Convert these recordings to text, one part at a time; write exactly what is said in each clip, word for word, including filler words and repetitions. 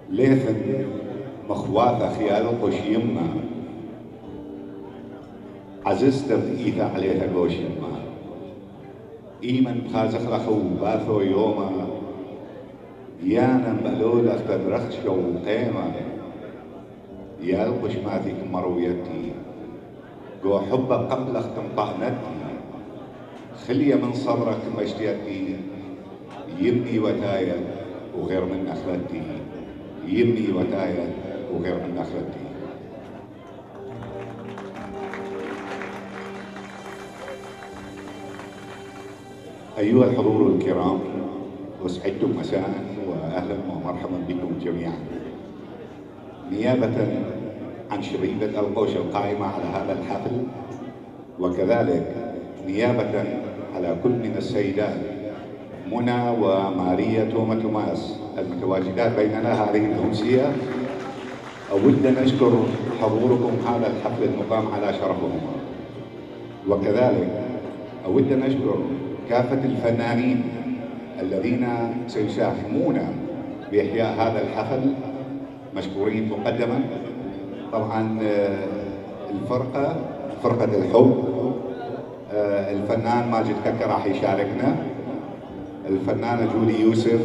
ليثن مخواثة خيال قوش يما عززت بإيثا عليها قوش يما إيمن بخازخ لخو باثو يوما يانا بلول أخذ رخش وقيمة يا القش ماثيك مرويتي قو حبه قبل اختم طعنتي خليه من صبرك مجديتي يمني وتايا وغير من نخلتي يمني وتايا وغير من نخلتي. أيها الحضور الكرام، وسعدتم مساء وأهلا ومرحبا بكم جميعا. نيابة عن شبيبة القوش القائمة على هذا الحفل، وكذلك نيابة على كل من السيدات منى وماريا توما توماس المتواجدات بيننا هذه الأمسية، أود أن أشكر حضوركم هذا الحفل المقام على شرفهم، وكذلك أود أن أشكر كافة الفنانين الذين سيساهمون بإحياء هذا الحفل، مشكورين مقدما. طبعا الفرقة فرقة الحب، الفنان ماجد ككة راح يشاركنا، الفنانة جولي يوسف،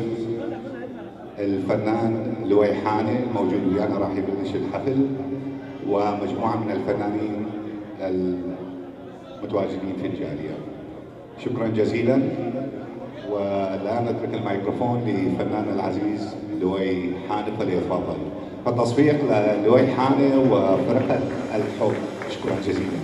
الفنان لوي حاني الموجود ويانا راح يبلش الحفل، ومجموعة من الفنانين المتواجدين في الجالية. شكرا جزيلا. والآن أترك الميكروفون لفنان العزيز لوي حاني فليتفضل. فالتصفيق للوي حاني وفرقة الحب. شكرا جزيلا.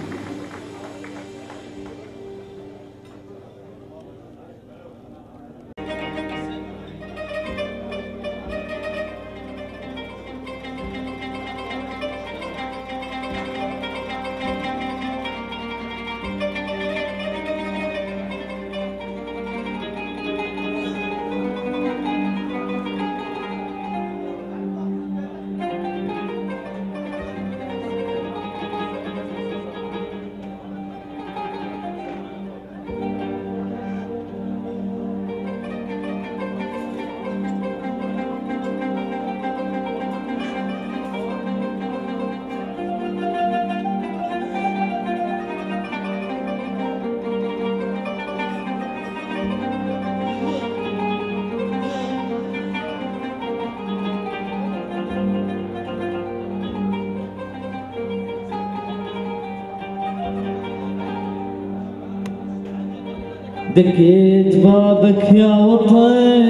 دقيت بابك يا وطن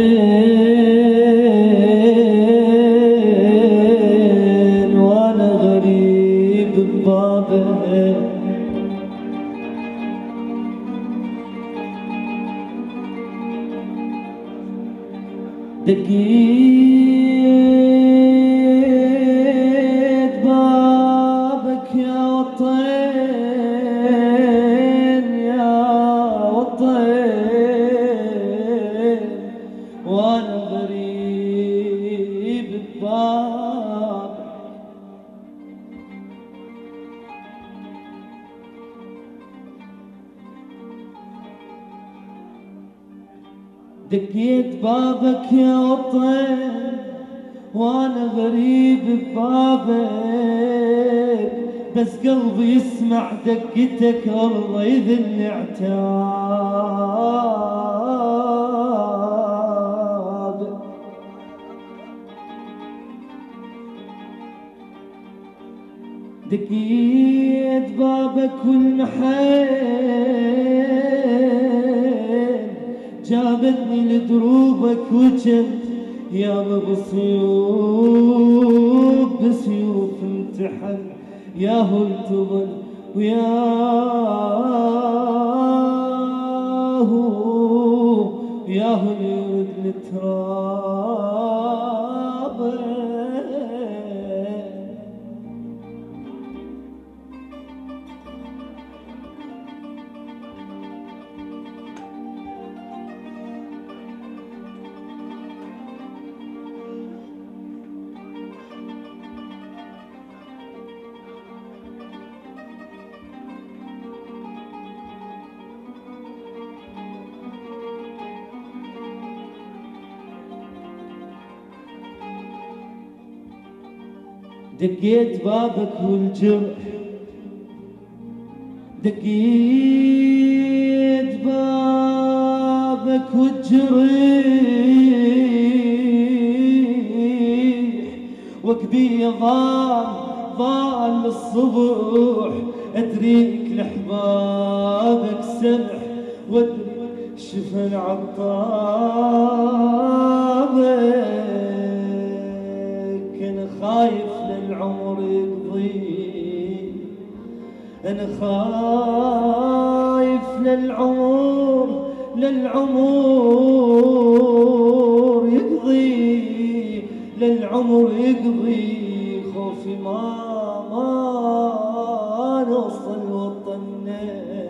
وانا غريب ببابك، دقيت بابك يا وطن وانا غريب ببابك، دقيت بابك يا وطن وانا غريب ببابك، بس قلبي يسمع دقتك الله يذن عتاب، دقيت بابك والمحن جابتني لدروبك وجنت يا بصيوب بسيوف امتحن ياهو التظل وياهو ياهو اليد التراب. دقيت بابك والجرح، دقيت بابك والجريح، وقبي ضال ضال الصبح، أدريك لحبابك سمح وادري شفن عطابك. أنا خايف للعمر يقضي، أنا خايف للعمر للعمر يقضي، للعمر يقضي، خوفي ما ما نوصل وطننا.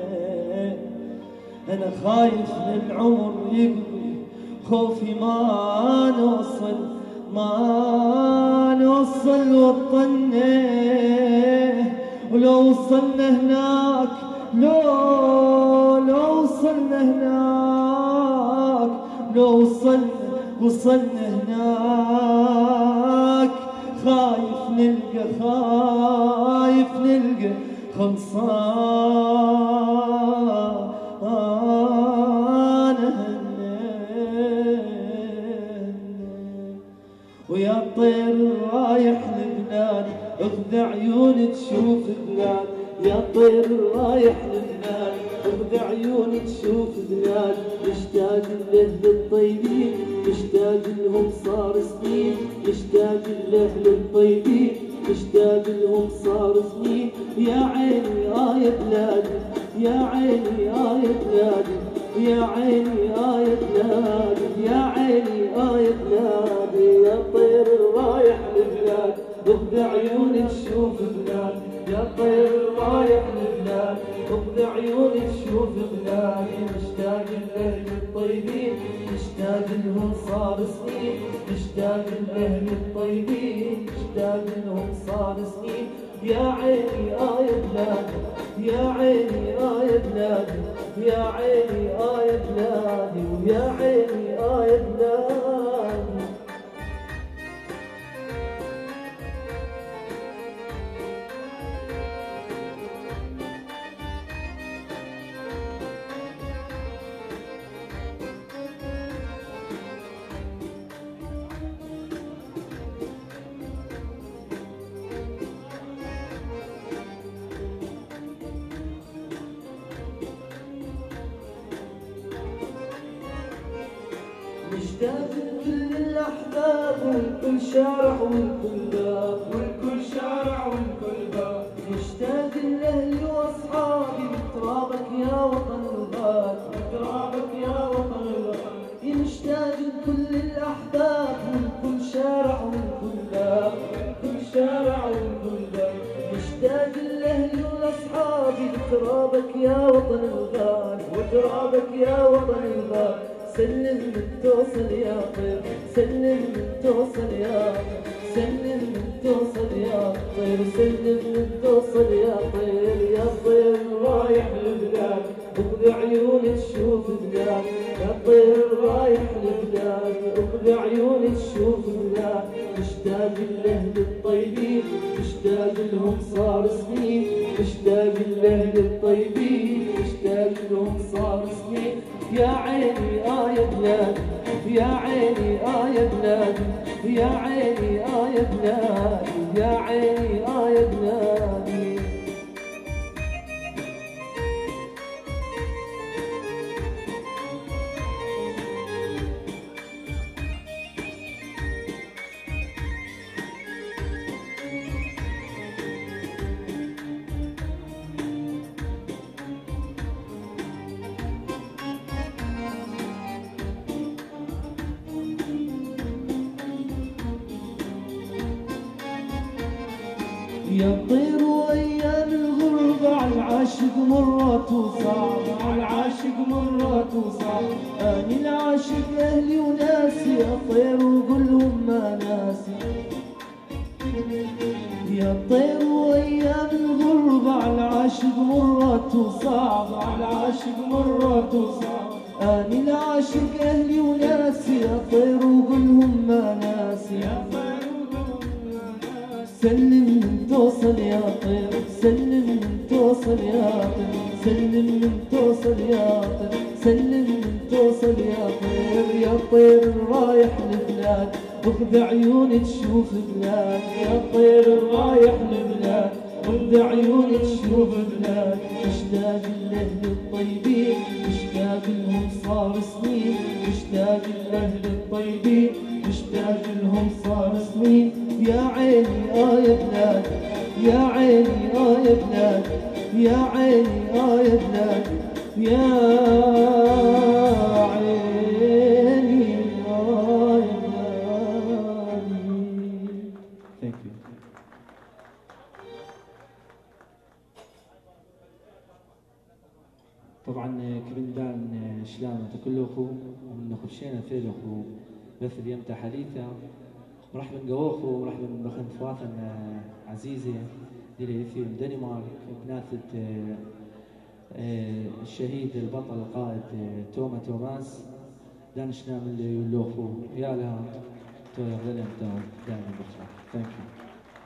أنا خايف للعمر يقضي، خوفي ما نوصل ما نوصل وطننا. ولو وصلنا هناك، لو لو وصلنا هناك، لو وصلنا وصلنا هناك، خايف نلقى خايف نلقى خلصان ويا الطير رايح لبنان، اخذ عيون تشوف بلاد. يا طير رايح لبنان، اخذ عيون تشوف بلاد. مشتاق لأهل الطيبين، مشتاق لهم صار سنين، مشتاق لأهل الطيبين، مشتاق لهم صار سنين. يا عيني آه يا بلادي، يا عيني آه يا بلادي، يا عيني آه يا بلادي، يا عيني آه يا بلادي. يا طير رايح لبلاد، اخذ عيوني تشوف بلاد. يا طير رايح لبلاد، اخذ عيوني تشوف بلاد. مشتاق لأهل الطيبين، مشتاق لهم صار سنين، مشتاق لأهل الطيبين، مشتاق لهم صار سنين. يا عيني آه يا بلادي، يا عيني آه يا بلادي، يا عيني آه يا بلادي، ويا عيني آه يا بلادي. مشتاق لكل الأحباب والكل شارع والكل باب، والكل شارع والكل باب. مشتاق لأهلي وأصحابي بترابك يا وطن الغالي، بترابك يا وطن الغالي. مشتاق لكل الأحباب والكل شارع والكل باب، والكل شارع والكل باب. مشتاق لأهلي وأصحابي بترابك يا وطن الغالي، وترابك يا وطن الغالي. سلم من توصل يا طير، سلم من توصل يا طير، سلم من توصل يا طير، سلم من توصل يا طير. يا طير رايح لبلاد، اخذ عيوني تشوف بلاد. يا طير رايح لبلاد، اخذ عيوني تشوف بلاد. مشتاق لأهل الطيبين، مشتاق لهم صار سنين، مشتاق لأهل الطيبين، مشتاق لهم صار سنين. يا عيني آه يا بلادي، يا عيني آه يا بلادي، يا عيني آه يا بلادي، يا عيني آه يا بلادي. يا طير وايام الغربة عالعاشق مرات وصعب، عالعاشق مرات وصعب. اني العاشق اهلي وناسي، اطير وقولهم ما ناسي. يا طير وايام الغربة عالعاشق مرات وصعب، عالعاشق مرات وصعب. اني العاشق اهلي وناسي، اطير وقولهم ما ناسي. سلم من توصل يا طير، سلم من توصل يا طير، سلم من توصل يا طير، سلم من توصل يا طير، يا طير رايح لبلاد وخذ عيوني تشوف بلاد، يا طير رايح لبلاد وخذ عيوني تشوف بلاد، مشتاق لأهل الطيبين مشتاق لهم صار سنين، مشتاق لأهل الطيبين مشتاق لهم صار سنين، يا عيني آه يا بلاد، يا عيني آه يا بلاد، يا عيني آه يا بلاد، يا عيني آه يا بلادي. Thank you. طبعا كبن دان شلامة كله خو ومن خبشينا ثيل خو بث اليوم تحاليثة مرحبا قواخو ومرحبا بخن فواثن عزيزة ديلي في دنمارك بناثة الشهيد البطل القائد توما توماس دانش نعمل يلوخو يا لها تو يغلم دائما بخشا. Thank you.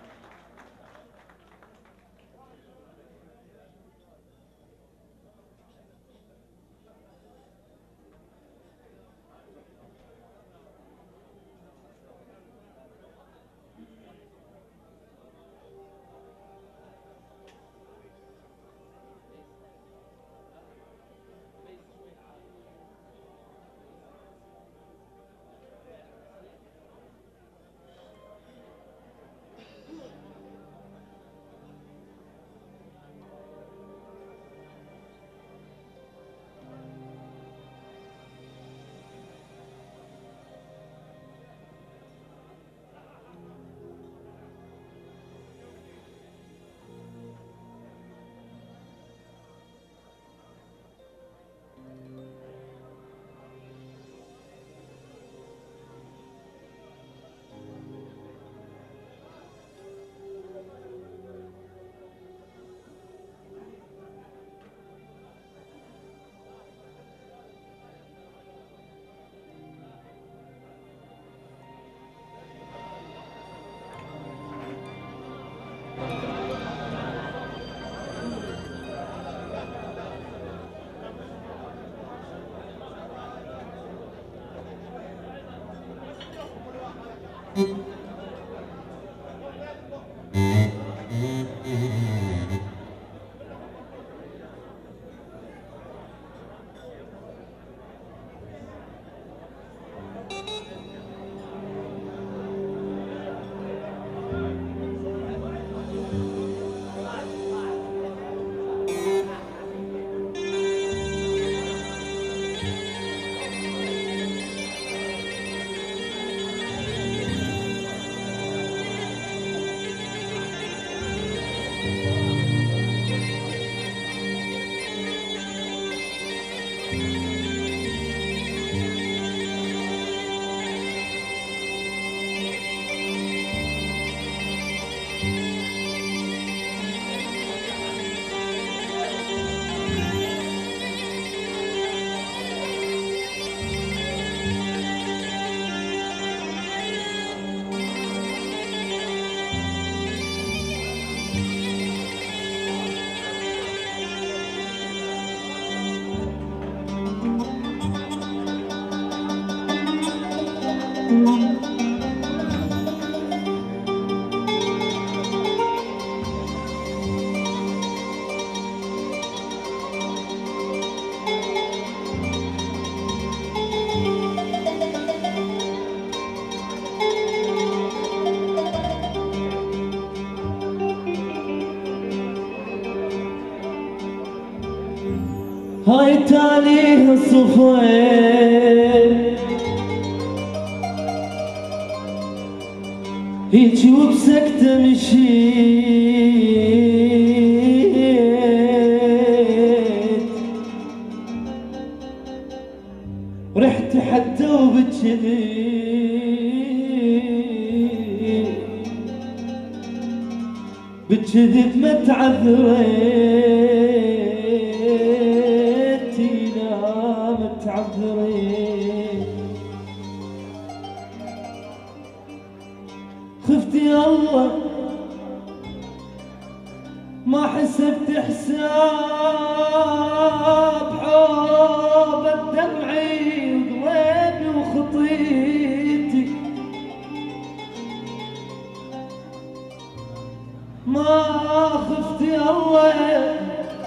هاي تاليه الصفين هيجي وبسكتة مشيت رحت حتى وبتشذب بتشذب ما تعذريت لا ما تعذريت خفت يا الله ما حسبت حساب حب دمعي وقلبي وخطيتي، ما خفت الله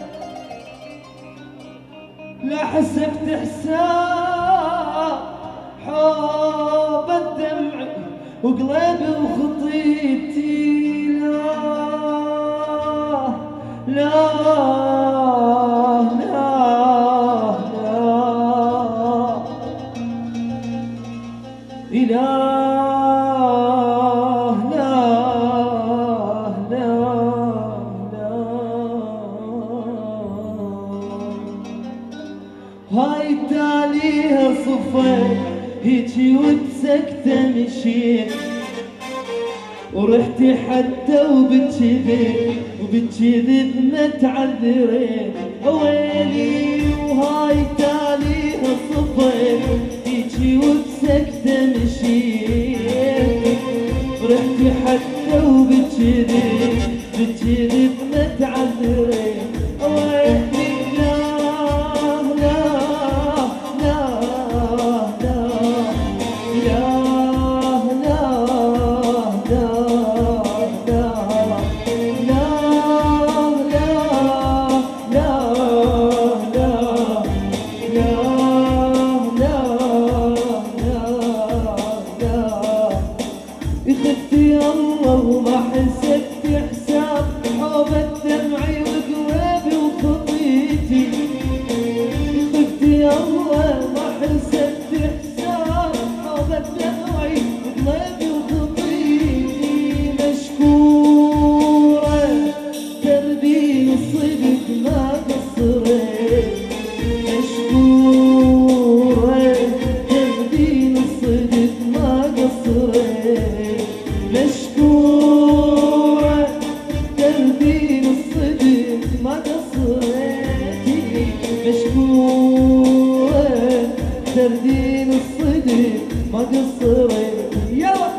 لا حسبت حساب حب الدمع وقلبي وخطيتي، لا لا لا لا إله لا لا لا. هاي تاليها صفيت هيجي وبسكتة مشيت، ورحتي حتى وبتشذب وبتشذب ما تعذرين ويلي. وهاي تاليها صفيت هيجي وبسكتة مشيت، ورحتي حتى وبتشذب بتشذب ما تعذرين ويلي. تردين الصدق ما قصرت يلا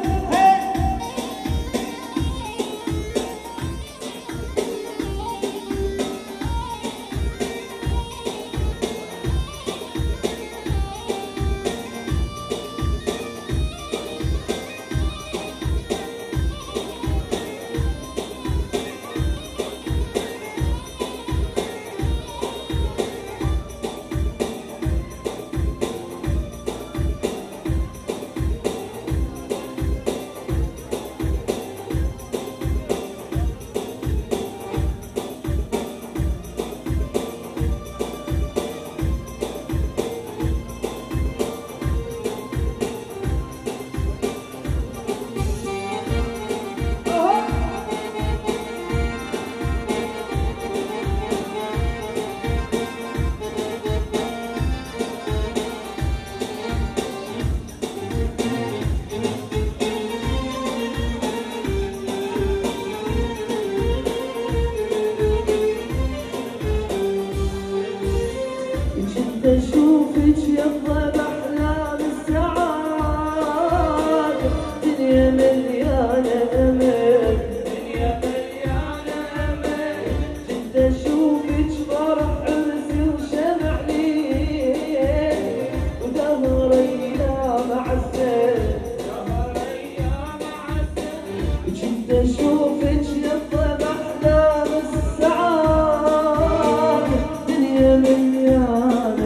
اشوفك يبا باحلام السعادة، دنيا مليانة امل دنيا مليانة امل، جد اشوفك فرح عرسي وشمع ليل، ودهر ايام عسل دهر ايام عسل، جد اشوفك يبا باحلام السعادة، دنيا مليانة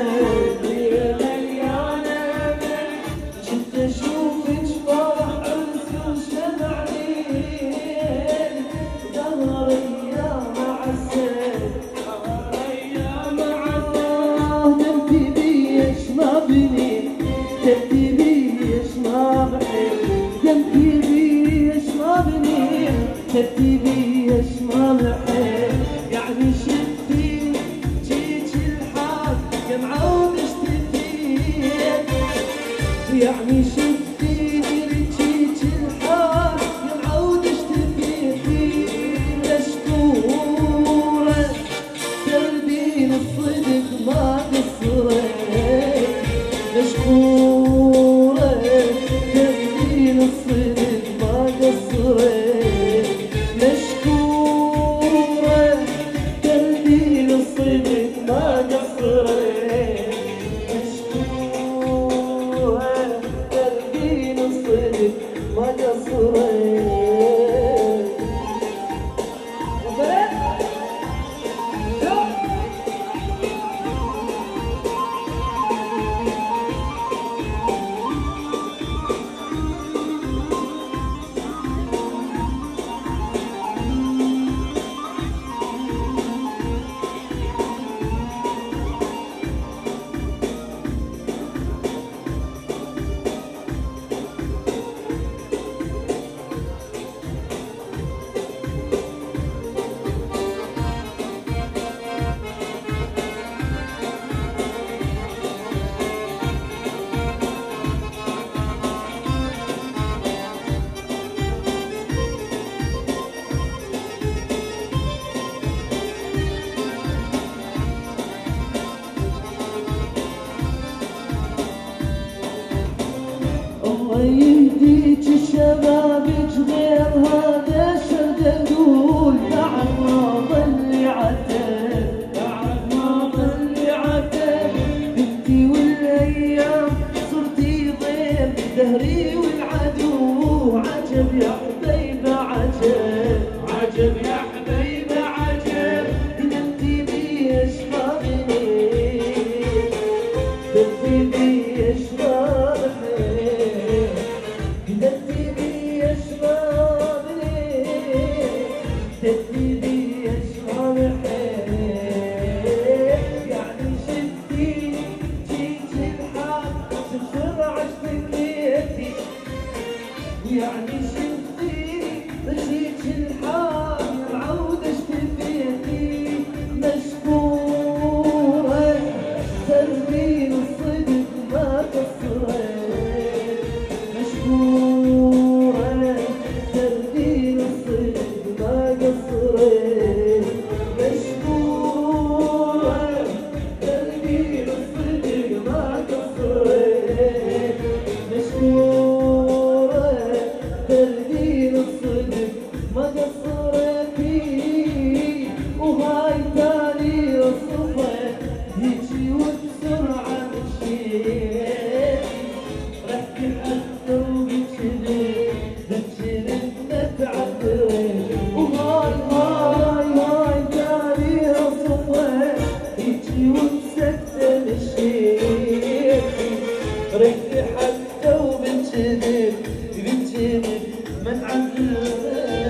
ترتيبي يشمل حيل، يعني شفتي جيج الحال يا معود اشتكيت، يعني شفتي جيج الحال يا معود اشتكيت، مشكورة تردين الصدق ما قصرت، مشكورة تردين الصدق ما قصرت، مشكورة قصرين. الله يهديك شبابك غير هذا شرد نقول بعد ما ظل عتب بعد ما ظل عتب بنتي والايام صرتي ضيف دهري والعدو عجب يا حبيبه عجب عجب يا حبيبه عجب بنتي بي اشربني بنتي بي اشربني تدي اشرب حيل يعني شفتي جيت الحال بسرعه اشتكيتي يعني شفتي جيت الحال العوده اشتكيتي مشكوره تربين الصدق ما قصرت مشكوره تربين الصدق ما قصرت مشكورة تربية الصدق ما قصرت مشكورة تربية الصدق ما قصرت وهاي تاني الصفة هيجي وبسرعة مشيت رحت حتى وبجنت بجنت ما تعذرت وهاي هاي هاي تاني الصفة هيجي وبسكتة مشيت رحت حتى وبجنت بجنت ما تعذرت.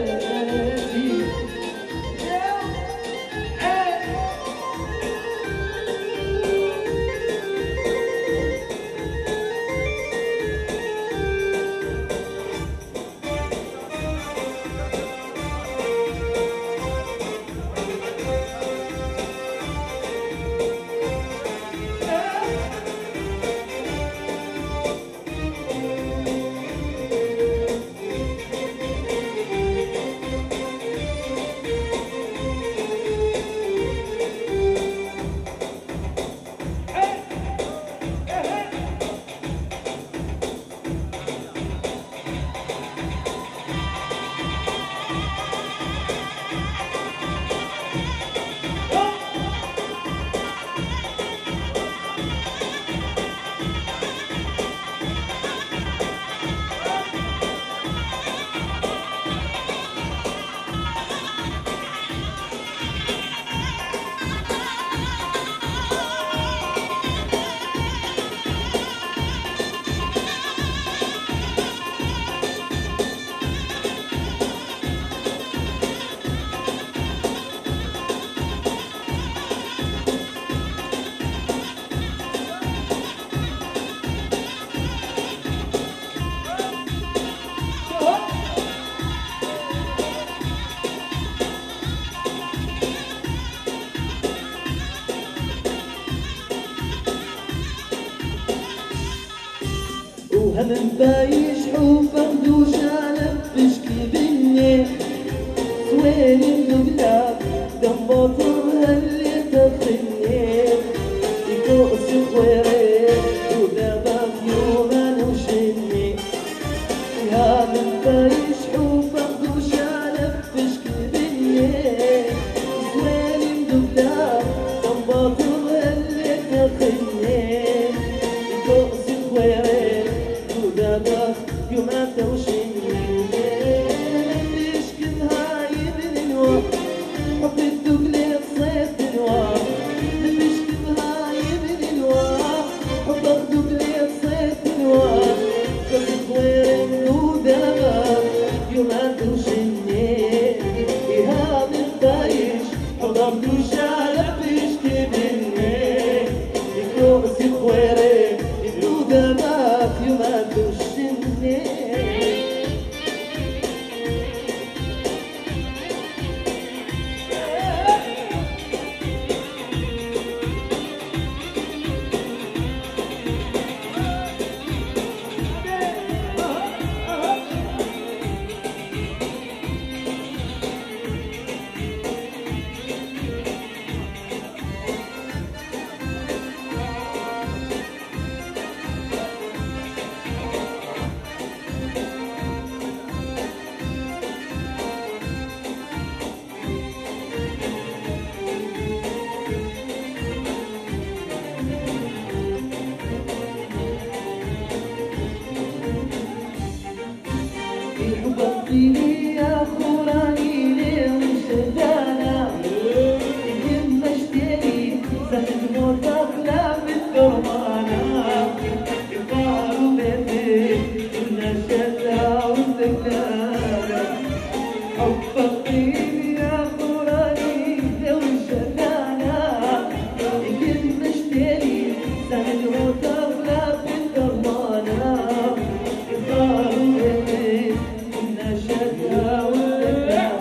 وهم بايش حبك دوشانك بشكي بالليل سوين الدبلاب دم بطرها اللي تخليل يكوس خويرين ودابك يومان وشني يا من بايش حبك دوشانك بشكي بالليل سوين الدبلاب دم بطرها اللي تخليل يكوس خويرين يوم أنت حبيبي يا خوراني ليه شدانا يما اشتري زهد موتك لا بالدرمانة قالوا بيبي كنا شدا وزكانا حبك طيب يا خوراني ليه شدانا يما اشتري زهد موتك لا بالدرمانة قالوا بيبي كنا شدا وزكانا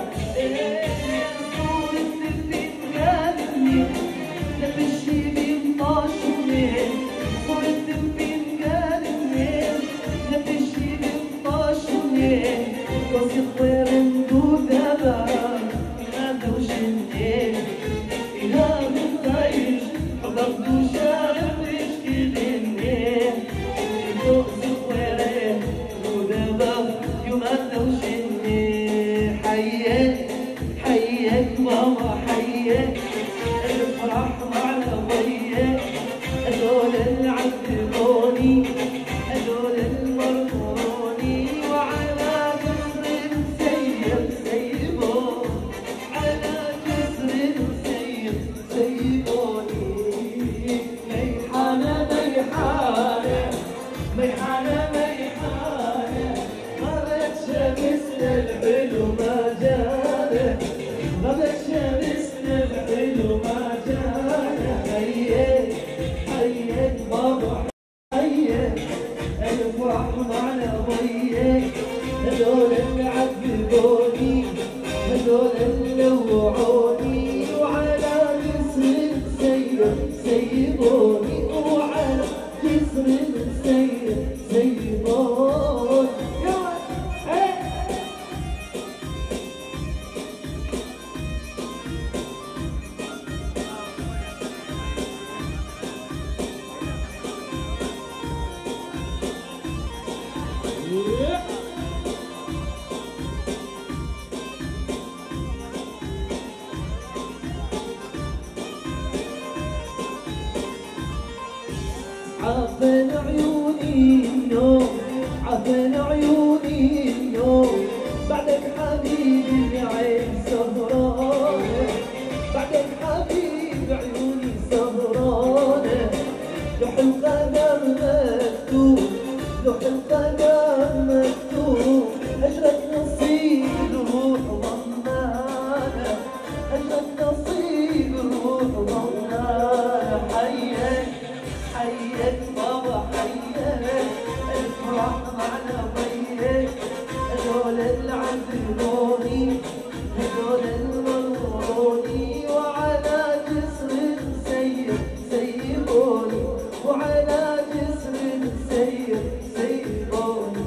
حياك ماما حياك الفرح معنا ضيق هذول العذبوني هذول المرموني وعلى جسر مسيب سيبون على جسر مسيب سيبوني ميحانة ميحانة ميحانة ميحانة غابت شمسنا الحلو ما جانا غابت شمسنا الحلو ما جانا حياك حياك بابا حياك الفرح معنا ضيق هذول اللي عذبوني هذول اللي وعوني وعلى جسر مسيب سيبوني وعلى جسر مسيب سيبوني عفن عيوني النوم عفن عيوني النوم بعدك حبيبي عين سهرانة بعدك حبيبي عيوني سهرانة لوح القدر مكتوب لوح القدر مكتوب أجرك نصيب الروح ضمانة أجرك نصيب الروح ضمانة حياك حياك بابا حياك الفرح معنا ضيق هذول اللي عذبوني هذول المرموني وعلى جسر مسيب سيبوني وعلى جسر مسيب سيبوني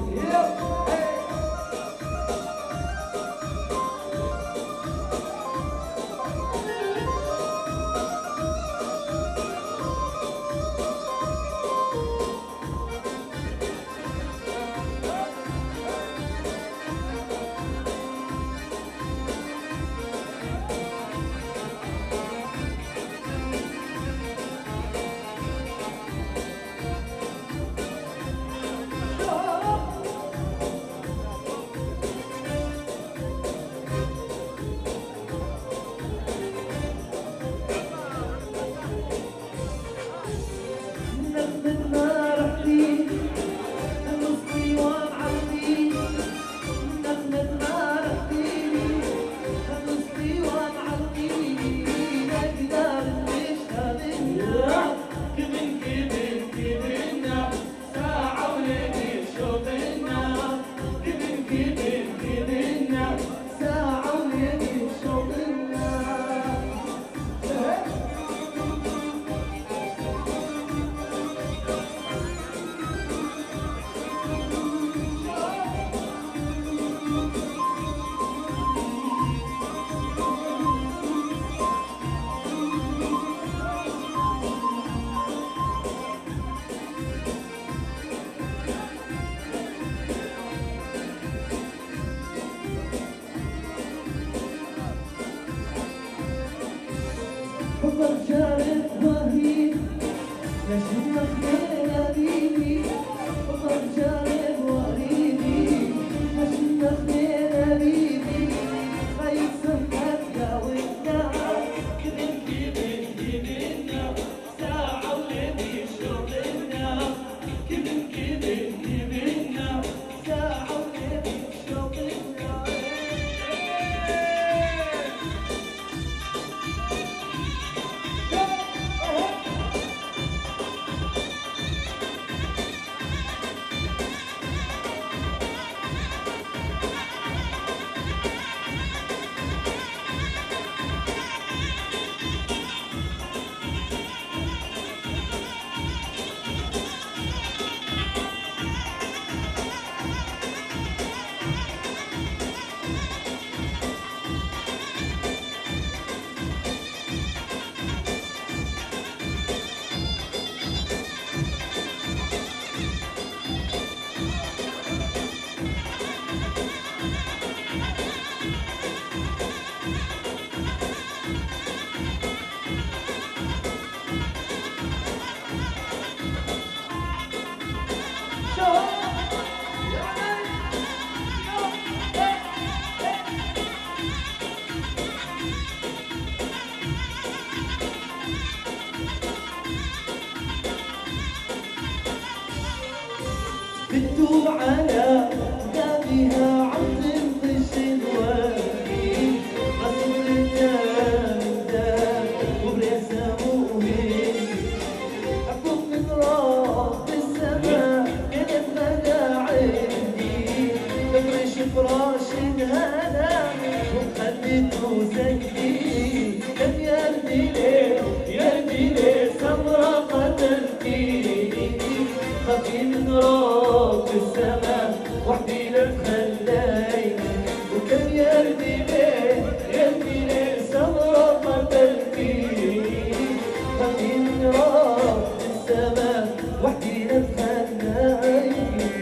عاشق هلا وخليته زيي كم يردي ليه يردي ليه سمرة قتلتيني خفي من رب السماء وحدي لك خليني وكم يردي ليه يردي ليه سمرة قتلتيني خفي من رب السماء وحدي لك خليني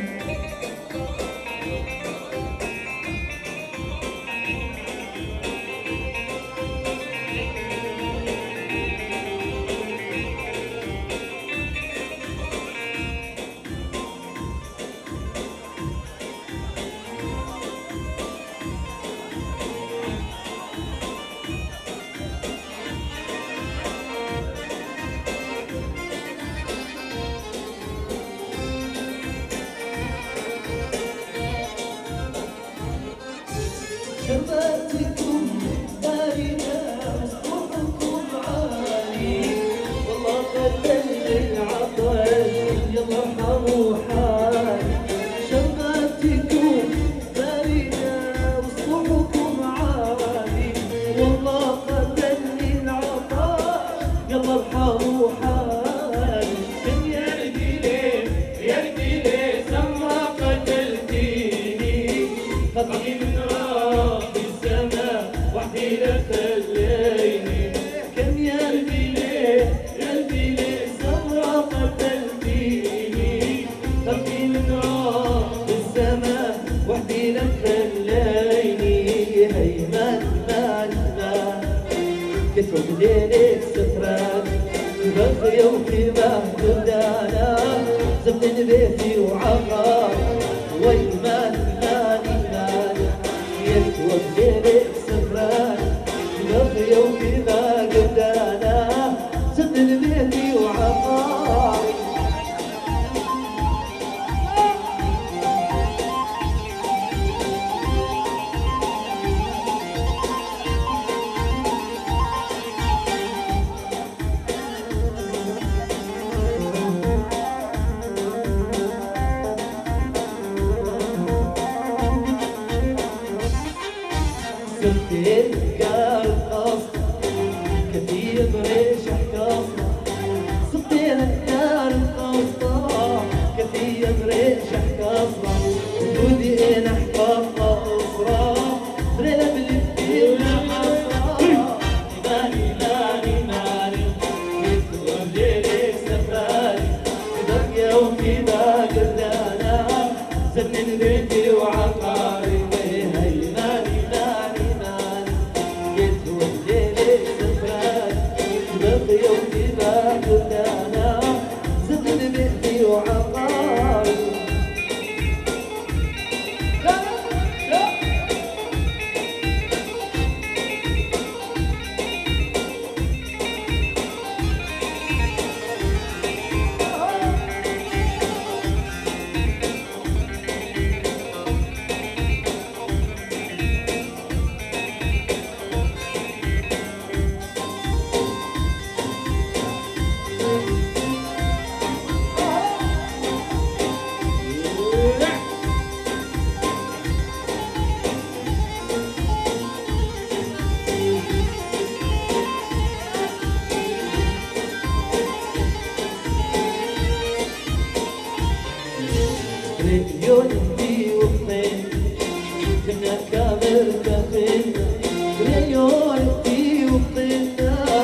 شماتكم باردة وصوتكم عالي والله قتلني العطش يلا ارحموا حالي شماتكم باردة وصوتكم عالي والله قتلني العطش يلا ارحموا حالي كم يردي ليه يردي ليه سما قتلتيني خطي من رب السماء وحدي لك خليني كم يردي ليه يردي ليه سمرة قتلتيني خطي من رب السماء وحدي لك خليني هيمن مالنا كتب ليلك سفران بغي وكبه بدانا زمن بيتي وعقار ويمان مالي مالي يتوب ليلك سفران بغي وكبه بدانا زمن بيتي وعقار سبتين كار قصد كثير بريش حكاصنا سبتين كار قصد كثير بريش حكاصنا ودي انا حقاقة أسرة برينا بالكثير حصرة ماني ماني ماني يتقول ليلك سفراني بقى وفي باقي الدانا زمن بيتي وعقاري ريون دي وطين كنا كامل كخينا ريون دي وطين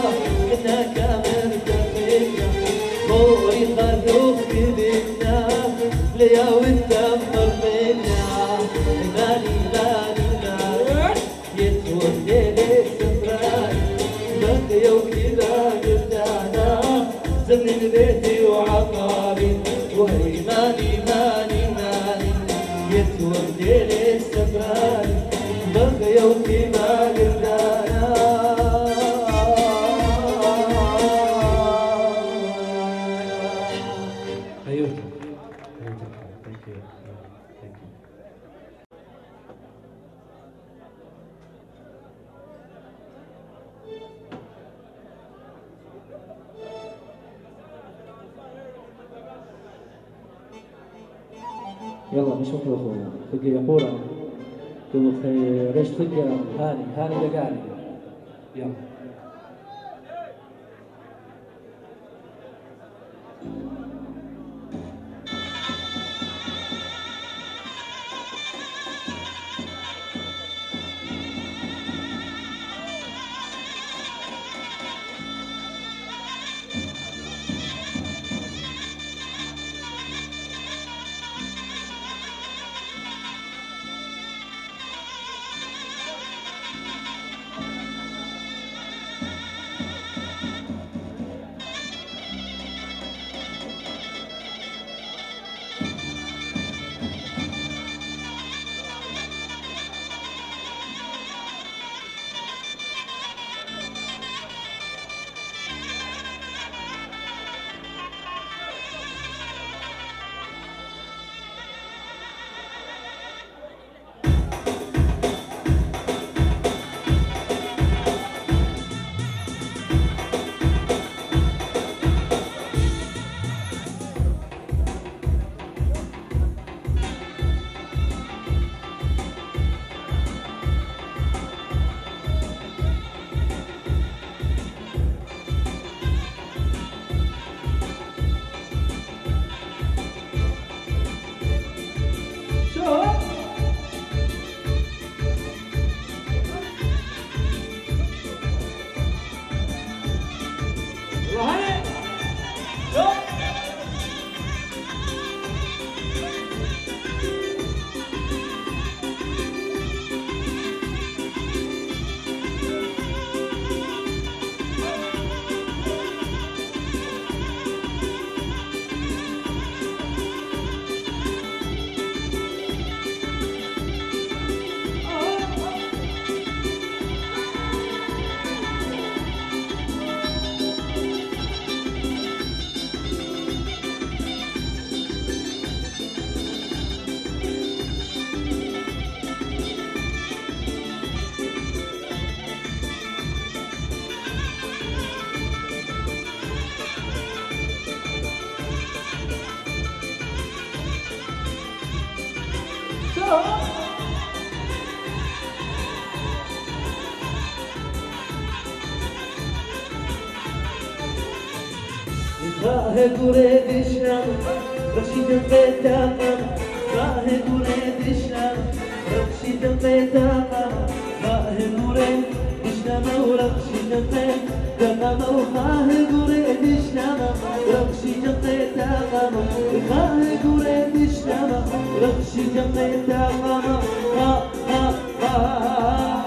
كنا كامل كخينا بوري خذوك بينا ليا والدمر بينا مالي مالي مالي يتوه ليلك سفران بقي وكذا قدانا زمن بيتي وعقاري وهي مالي مالي مالي يتوه ليلك سفران بقي وكذا قدانا يلا نشوف اخونا بقي يقول كل خير ايش تلقى هاني هاني دقاني يلا Zahedure dişler, Raşid'in betamam. Zahedure dişler, Raşid'in betamam. Zahedure dişler, Raşid'in betamam. Zahedure dişler, Raşid'in betamam. Zahedure dişler, Raşid'in betamam. Ha ha ha.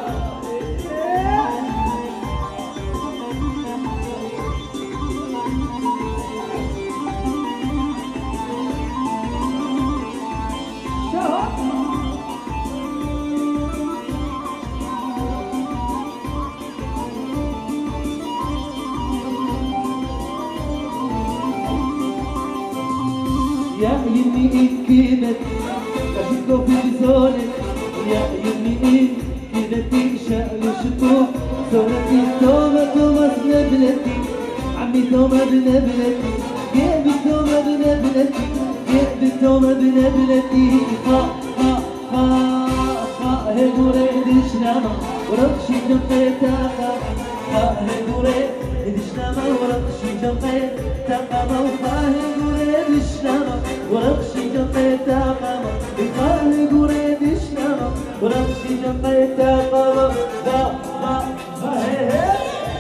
يا يمي كيمت أشكو في زونك يا يمي كيمت شأن شكو زونتي توما توما بنبلتي عمي توما بنبلتي جيبي توما بنبلتي جيبي توما بنبلتي ها ها ها ها هدوري دشناما ورقشي جنبيتاها ها هدوري دشناما ورقشي جنبيتاها وها هدوري دشناما ورقشي جنبيتاها وها هدوري دشناما ورقشي جنبيتاها ها ها ها هي هي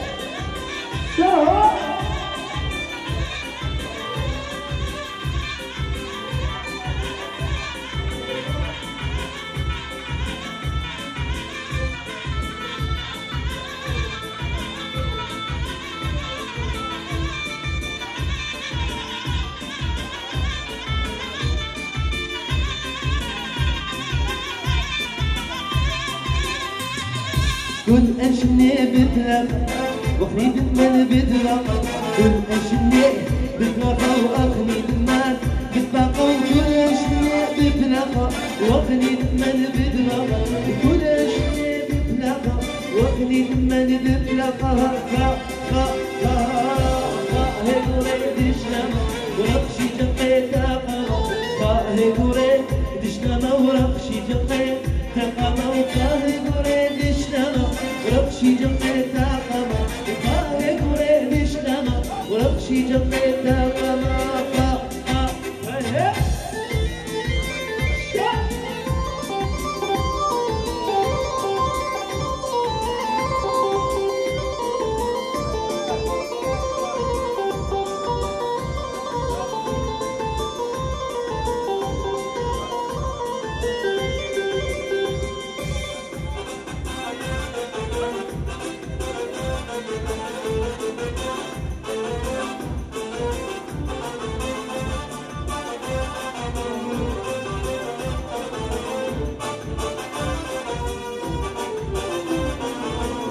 شو كل أجني بدلق وأخني دمان بدلق كل أجني بدلق وأخني دمان بدلق كل أجني بدلق وأخني دمان بدلق كل أجني بدلق وأخني دمان بدلق ها ها ها ها هدوري دشنام ورقشي جنبيتها ها هدوري دشنام ورقشي جنبيتها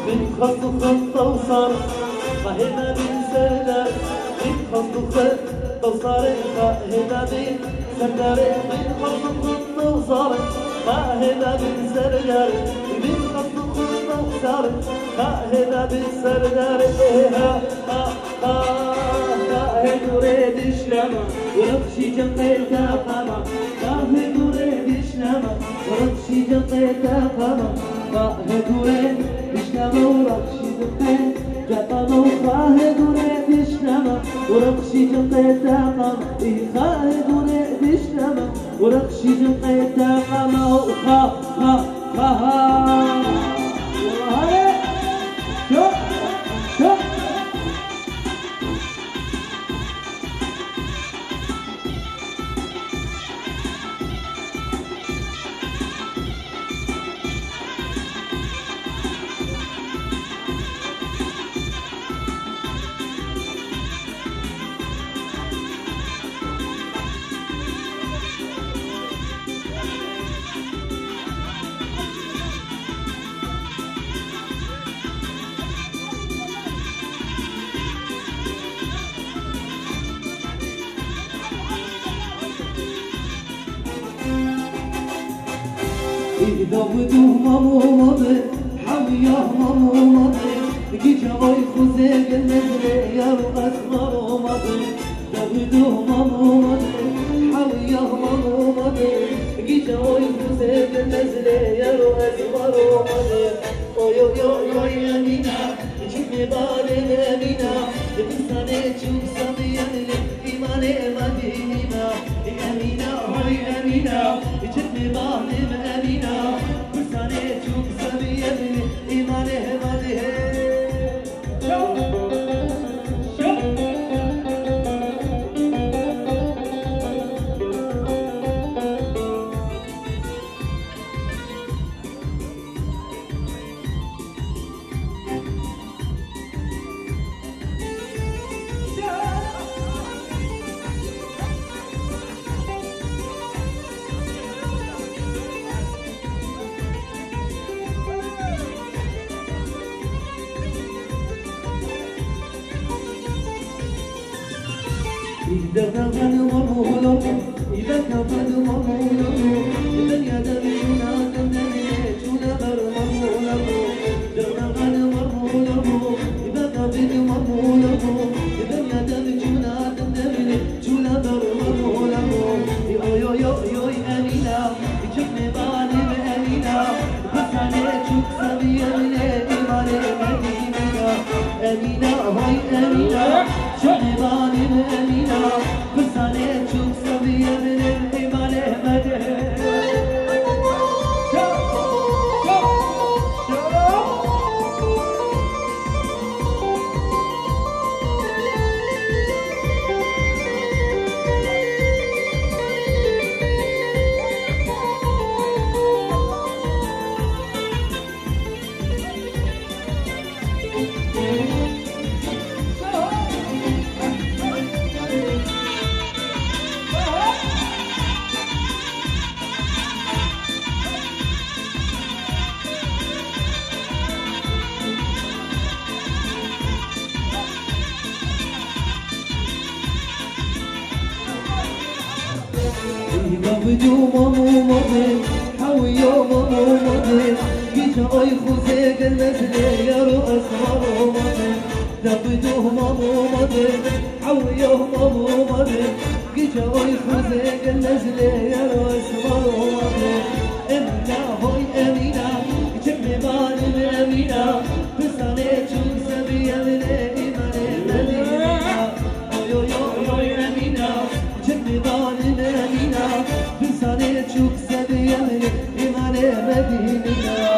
بنت خط خط وصار فهنا بن سردار بنت خط خط وصار فهنا بن سردار بنت خط خط وصار فهنا بن سردار بنت خط خط وصار فهنا بن سردار ها ها ها فهد وريد شلما ورقشي جنقيتها قما فهد وريد شلما ورقشي جنقيتها قما فهد وريد شلما ورقشي جنقيتها قما فهد وريد شلما ورقشي جنقيتها قما فهد وريد شلما ورقشي جنقيتها قما وخا خا خا وهلا شوف شوف إذا بدو مامومة حويا مامومة جيجا وي خوزيق النزل يا رؤس مامومة إذا بدو مامومة حويا مامومة جيجا وي خوزيق النزل يا رؤس مامومة أويو يو يو يا مينا جيبني بالي يا مينا بساني تشوف سامي إيماني مدينة يا مينا هاي يا مينا جيبني بالي مدينة بساني تشوف سامي إيماني مدينة إذا كان مرمولو إذا كان مرمولو إذا يدا بينا كنني جونا مرمولو إذا كان مرمولو إذا كان مرمولو إذا يدا بينا كنني جونا مرمولو يو يو يو يو أمينة جبني بالي بأمينة بس أنا شوف سبي أمينة إيماني مدينة أمينة هاي أمينة جبني بالي بأمينة بس أنا شوف سبي أمينة إيماني مدينة بدو مامو مضي حويا مامو مضي جيجا اي خوزيق النزل يا رؤس مامو مضي بدو مامو مضي حويا مامو مضي جيجا اي خوزيق النزل يا رؤس مامو مضي امنا هوي امينة جبني بالي بامينة بس انا تشوف سبي امينة ايماني مدينة يو يو يو امينة جبني بالي بامينة بساني تشوف سبي أمني إيماني مدينة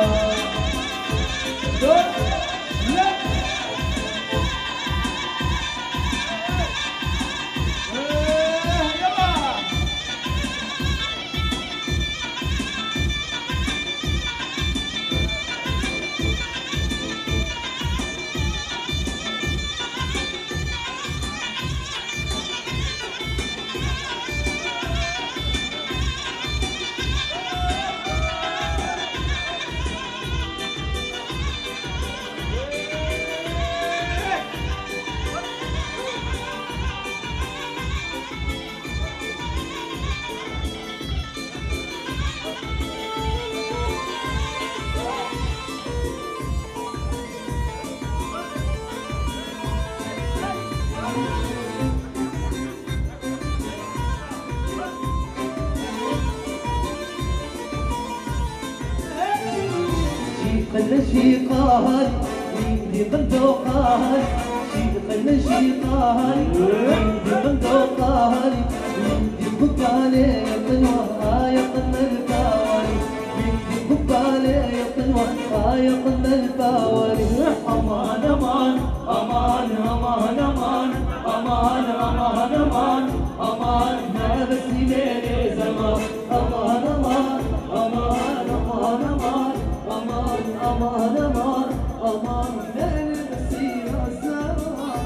المشيقان يدي بندقان شيخ المشيقان يدي بندقان يدي بقالي يطلع يطلع الكوالي يدي بقالي يطلع يطلع الكوالي أمان أمان أمان أمان أمان أمان أمان أمان أمان ما بس ليلي زمان أمان أمان أمان أمان أمان أمان أمان أمان أمان ليل بسير الزمان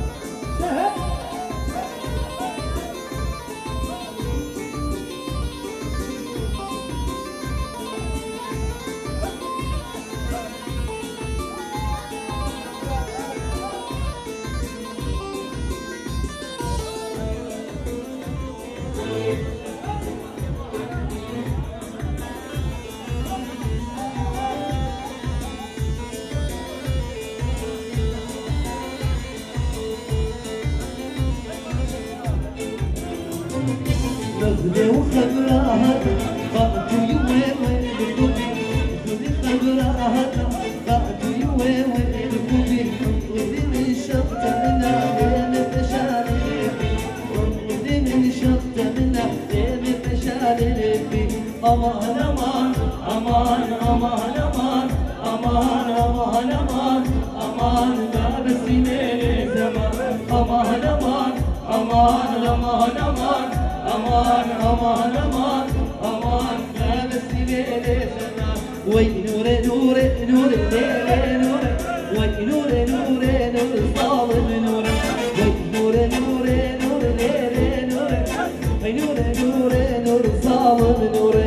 نغلي وخبرها قعدوا يوم الكوبي نغلي خبرها قعدوا يوم الكوبي نغلي من شط منا بين فشال نغلي من شط منا بين فشال أمان أمان أمان أمان أمان أمان أمان أمان أمان ما بس ليلي زمان أمان أمان أمان أمان أمان أمان أمان أمان أمان ما بس ليلي زمان وي نور نور نور ليل نور وي نور نور نور صالب نور وي نور نور نور ليل نور وي نور نور نور صالب نور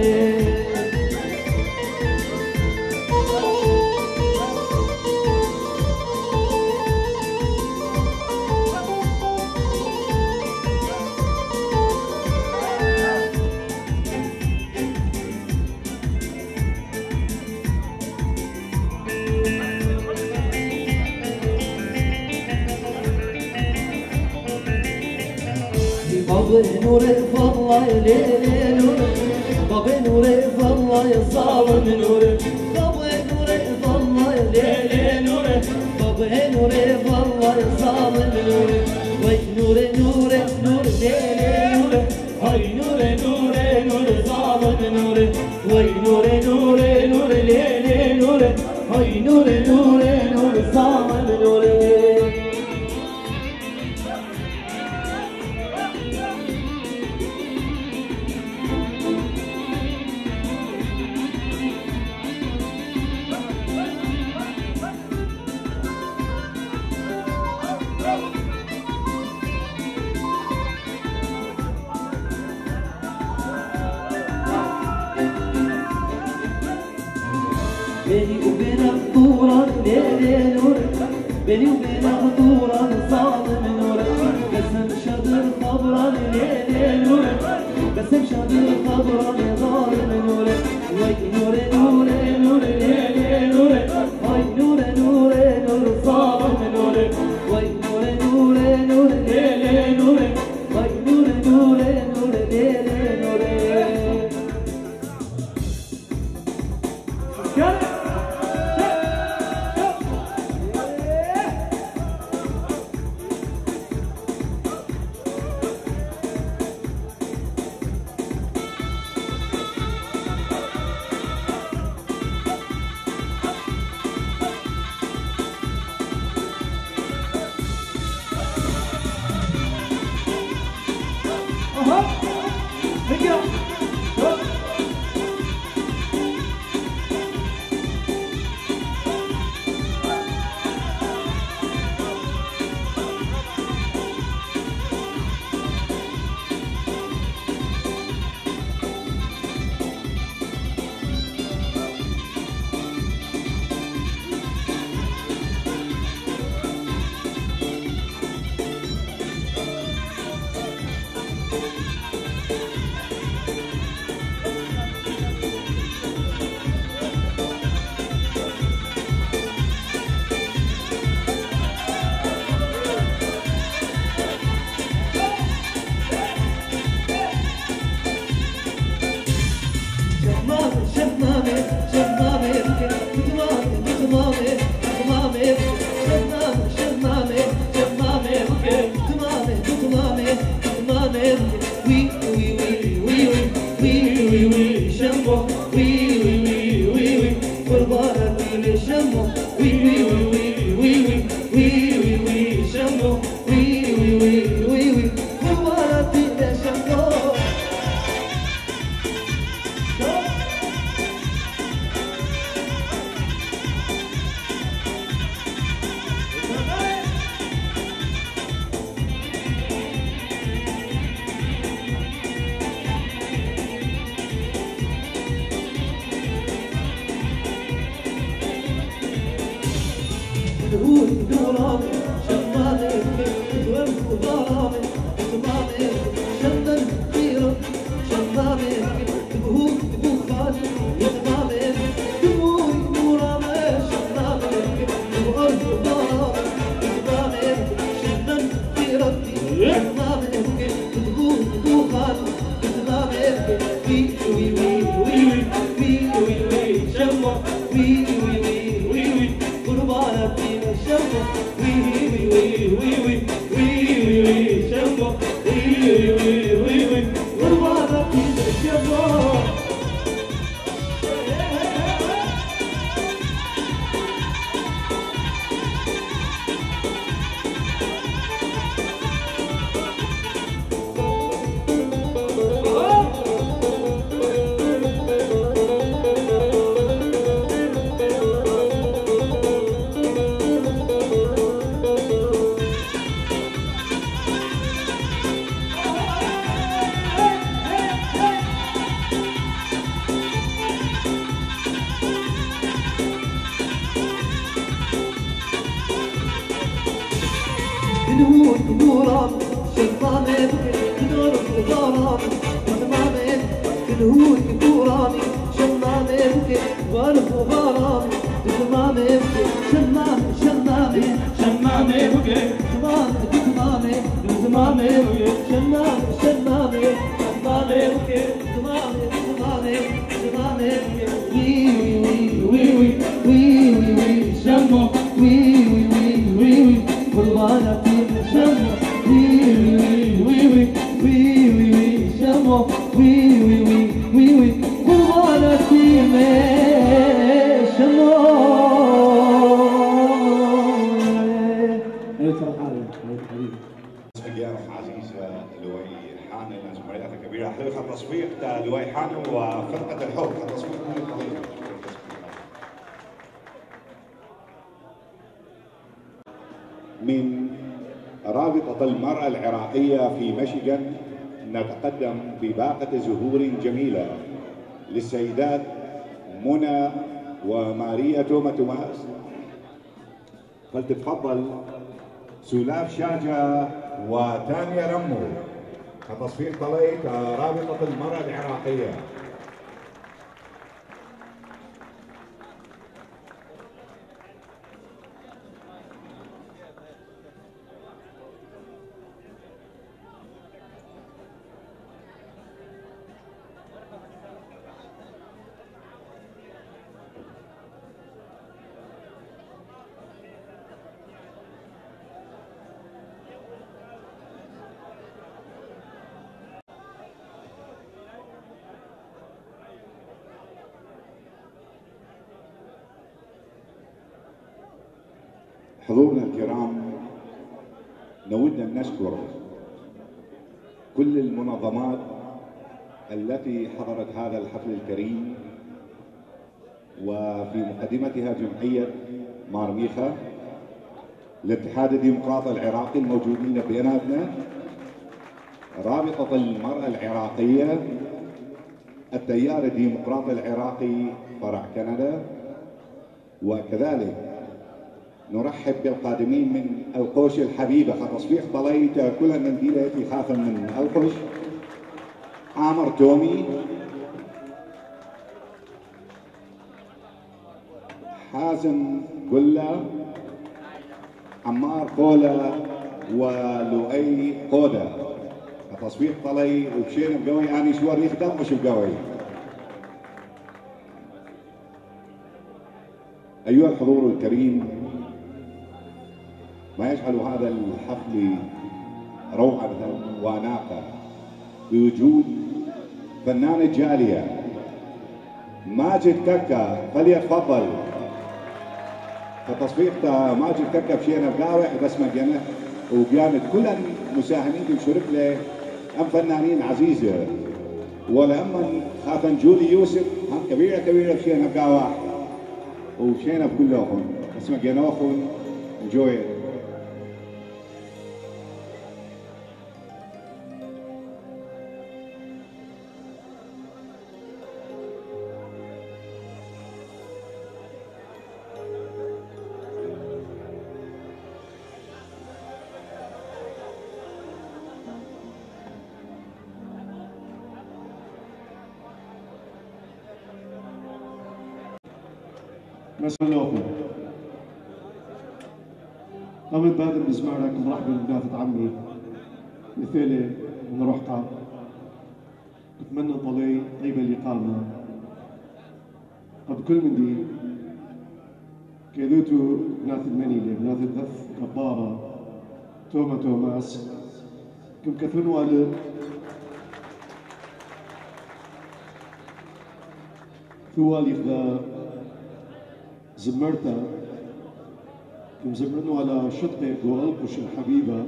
بابا نور والله ليل نور بابا نور والله يا صالب نور بابا نور والله ليل نور بابا نور والله يا صالب نور وي نور نور نور ليل نور هاي نور نور نور صالب نور وي نور نور نور ليل نور هاي نور نور نور صالب نور بيني وبينك طورا ليل نور بيني وبينك طورا صالب نور قسم شاطر خبرا ليل نور قسم شاطر خبرا ظالم نور وي نور نور نور ليل نور وي نور نور نور صالب نور وي نور نور نور ليل نور وي نور نور نور ليل نور تمامي تمامي شمامي شمامي شمامي تمامي تمامي تمامي وي وي وي وي وي وي وي شمو وي وي وي وي قربانتي لشمو وي وي وي وي وي وي وي شمو وي وي وي وي قربانتي لشمو دهون دورامي شمالي وين ضرامي شمالي شمال خيرة شمالي دهون دخاني شمالي دهون دورامي شمالي وين ضرامي شمالي شمال خيرة شمالي دهون دخاني شمالي وي وي وي وي وي وي وي شمو وي وي وي وي قربانتي للشمو وي وي وي وي وي وي شمو وي وي وي وي قربانتي للشمو دهون دوران شمامي بدور ضرام شمامي دهون دوراني شمامي ورف غرامي شمامي شمامي شمامي شمامي شمامي شمامي شمامي شمامي شمامي شمامي شمامي شمامي شمامي وي وي وي وي وي شمو وي وي وي وي قربانتي للشمو وي وي وي وي وي وي شمو وي وي وي وي وي قربانتي للشمو ضياف عزيز لؤي حاني زميلاتنا الكبيره حقيقه تصفيق لؤي حاني وفرقه الحب تصفيق من الطريق من رابطة المرأة العراقية في ميشيغان نتقدم بباقة زهور جميلة للسيدات منى وماريا توما توماس، فلتتفضل سولاف شاجة وتانيا رمو كتصفيق طليت رابطة المرأة العراقية. حضورنا الكرام، نود أن نشكر كل المنظمات التي حضرت هذا الحفل الكريم، وفي مقدمتها جمعية مارميخا، الاتحاد الديمقراطي العراقي الموجودين بيناتنا، رابطة المرأة العراقية، التيار الديمقراطي العراقي فرع كندا، وكذلك نرحب بالقادمين من القوش الحبيبة كتصفيق طليت كل منديلة في خاف من القوش، عامر تومي، حازم قلة، عمار قولة، ولؤي قودة. كتصفيق طلي وبشين بقوي يعني شو يخدم وش بقوي. أيها الحضور الكريم، ما يجعل هذا الحفل روعة وأناقة بوجود فنان الجالية ماجد ككا. فليتفضل. فتصفيق ماجد ككا بشينا بقاوح بس مجنة وبيانت كل المساهمين بشرك له أم فنانين عزيزة ولهم خاطن جولي يوسف هم كبيرة كبيرة بشينا بقاوح وشينا بكلهم بس مجنة وخون enjoy it. مساء قبل بادر بسمع لكم مرحبا بنافة عمي مثالي من روحقة. بتمنى طلي طيبة الإقامة قبل كل من دي كيدوتو بنات المنيلة بنات الدف كبارة توما توماس كم كثون والد ثوالي فدا زمرتا كم زمرنو على شطة وألقش الحبيبة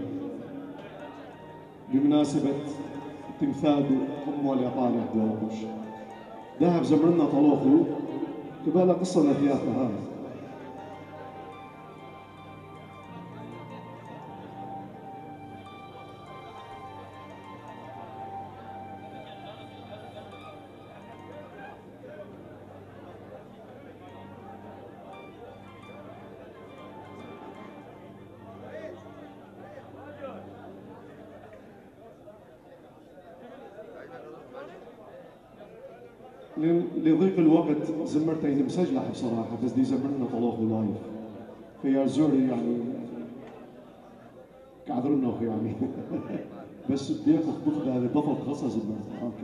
بمناسبة تمثال أم والإطالة بوقش ذهب زمرنا طلوخو كبالا قصة لثياثة هذا لضيق الوقت زمرتين مسجلة بصراحة بس دي زمرنا طلوخ لايف في زوري يعني كعذرنا يعني بس بدي اخذ هذا بطل خاصة زمرتها اوكي.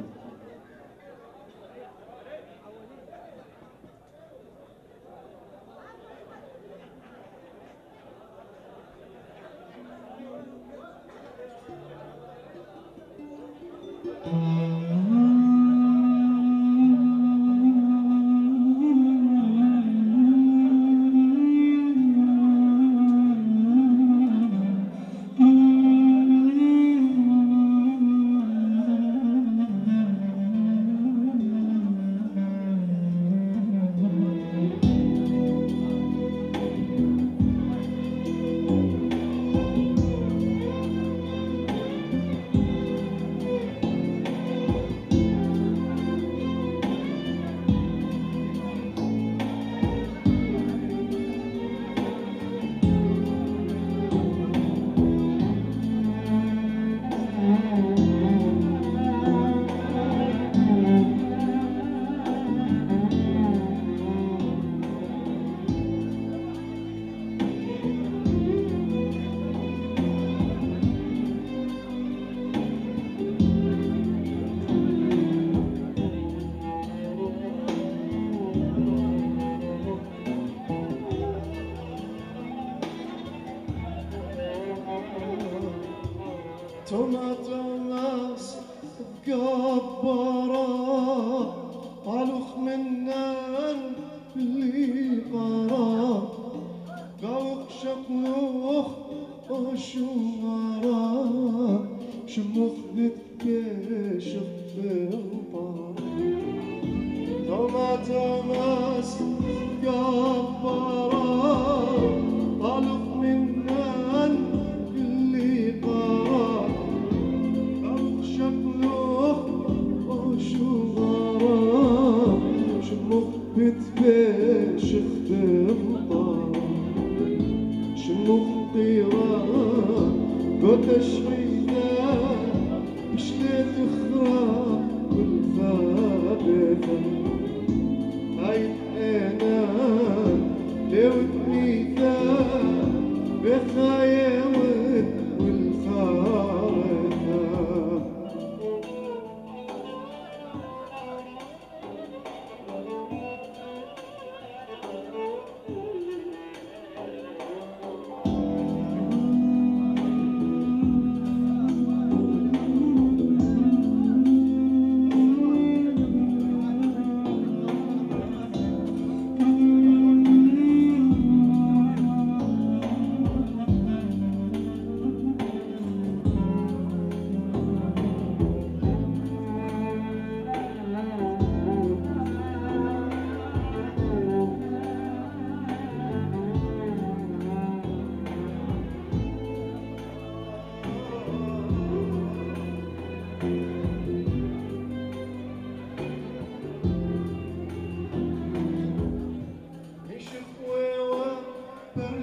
توما توماس كبارا طالوخ منان اللي قرا قوق شقلوخ وشمارا شموخ نتكشف بالطار. توما توماس كبارا طالوخ منان اللي قرا بتباشخ بمطار شموخ طيران قدش عيدا بشليت اخرى والفابثة عيد انا لوت ميتا بخايوت والفارثة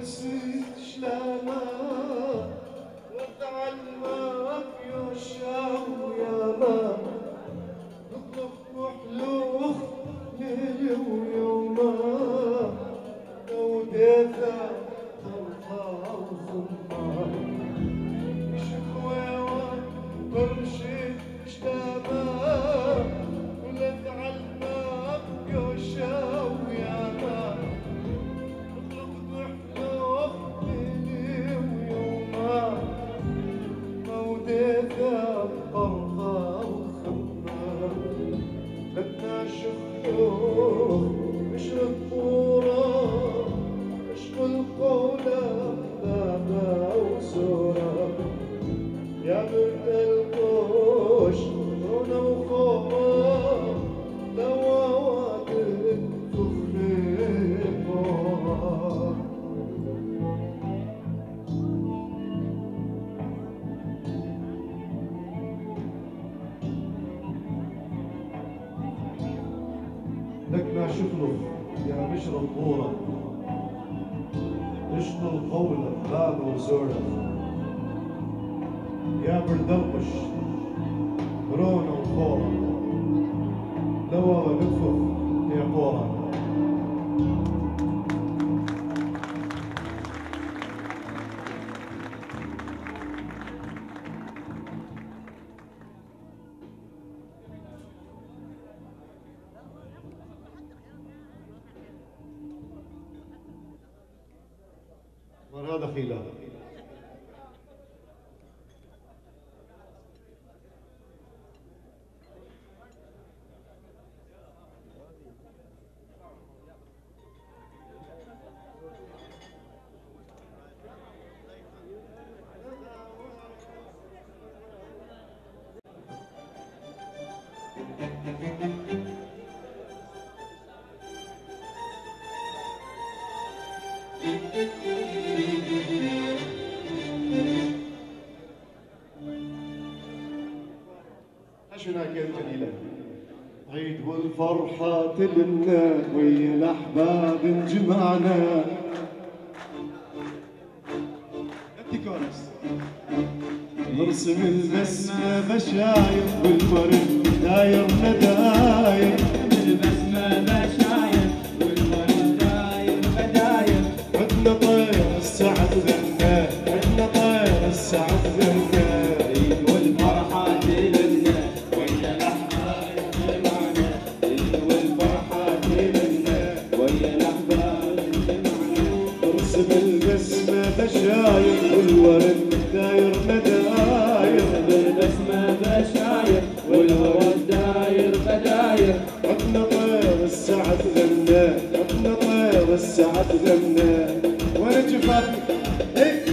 نسيتش لا وتعلمك يا شام يا ما نطلق وحلوخ ليلي ويوما لو دافع طرفة وخمار شكوى برشي اشتباه ولا تعلمك يا شام يا ما يا برد القوش هنا وخوف لو وقت تخربها لكنا شكله يا بشر القورة اشتل قولة غاب وزورة يا بردوش رونا وخورة لوا لطفف يا قورة مرة دخيلة شنو كانت جميلة عيد والفرحة تلمنا ويا الأحباب انجمعنا أنتي كورس نرسم البسمة بشاير والورد داير نداير البسمة بشاير والورد داير مداير عدنا طير السعد غنى عدنا طير السعد غنى عيد والفرحة تلمنا ويا الأحباب انجمعنا عيد والفرحة تلمنا ويا الأحباب انجمعنا نرسم البسمة بشاير والورد داير مداير البسمة بشاير والورد داير مداير عدنا طير السعد غنى عدنا طير السعد غنى وانا جفافي إيه؟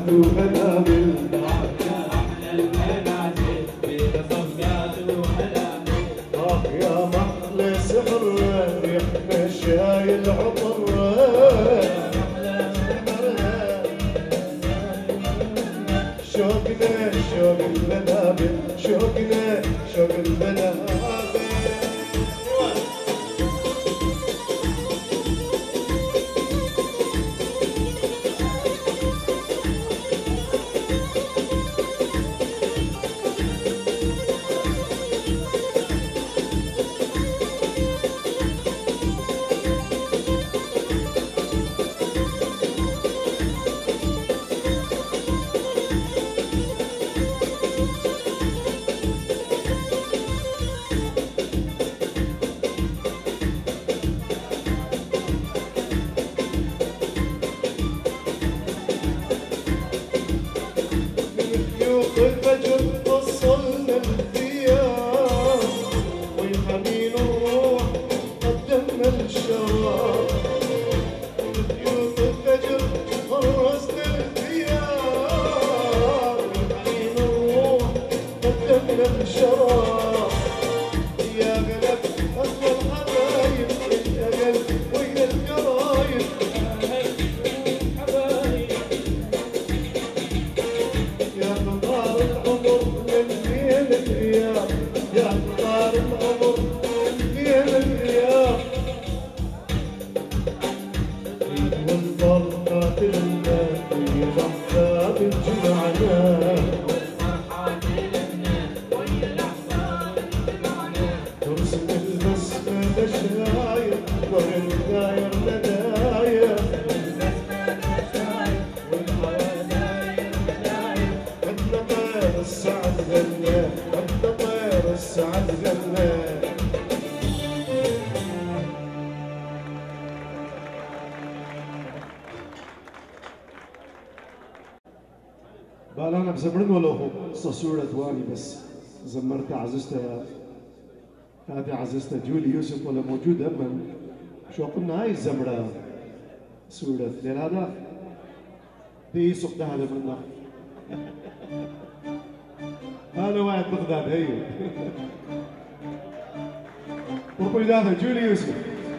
صفقات وهلامل أحلى المنازل فيها صفقات وهلامل. آه يا محلى سحر ريحنا الشاي العطر شوقنا شوق البلابل شوقنا شوق البلابل. بالا انا بزمرن ولا هو صورة دواني بس زمرت عززتها هذه عززتها جولي يوسف ولا موجود اما شو قلنا هاي الزمرة سورة ليل هذا دي سقط هذا منا هذا واحد بغداد هي وقول هذا جولي يوسف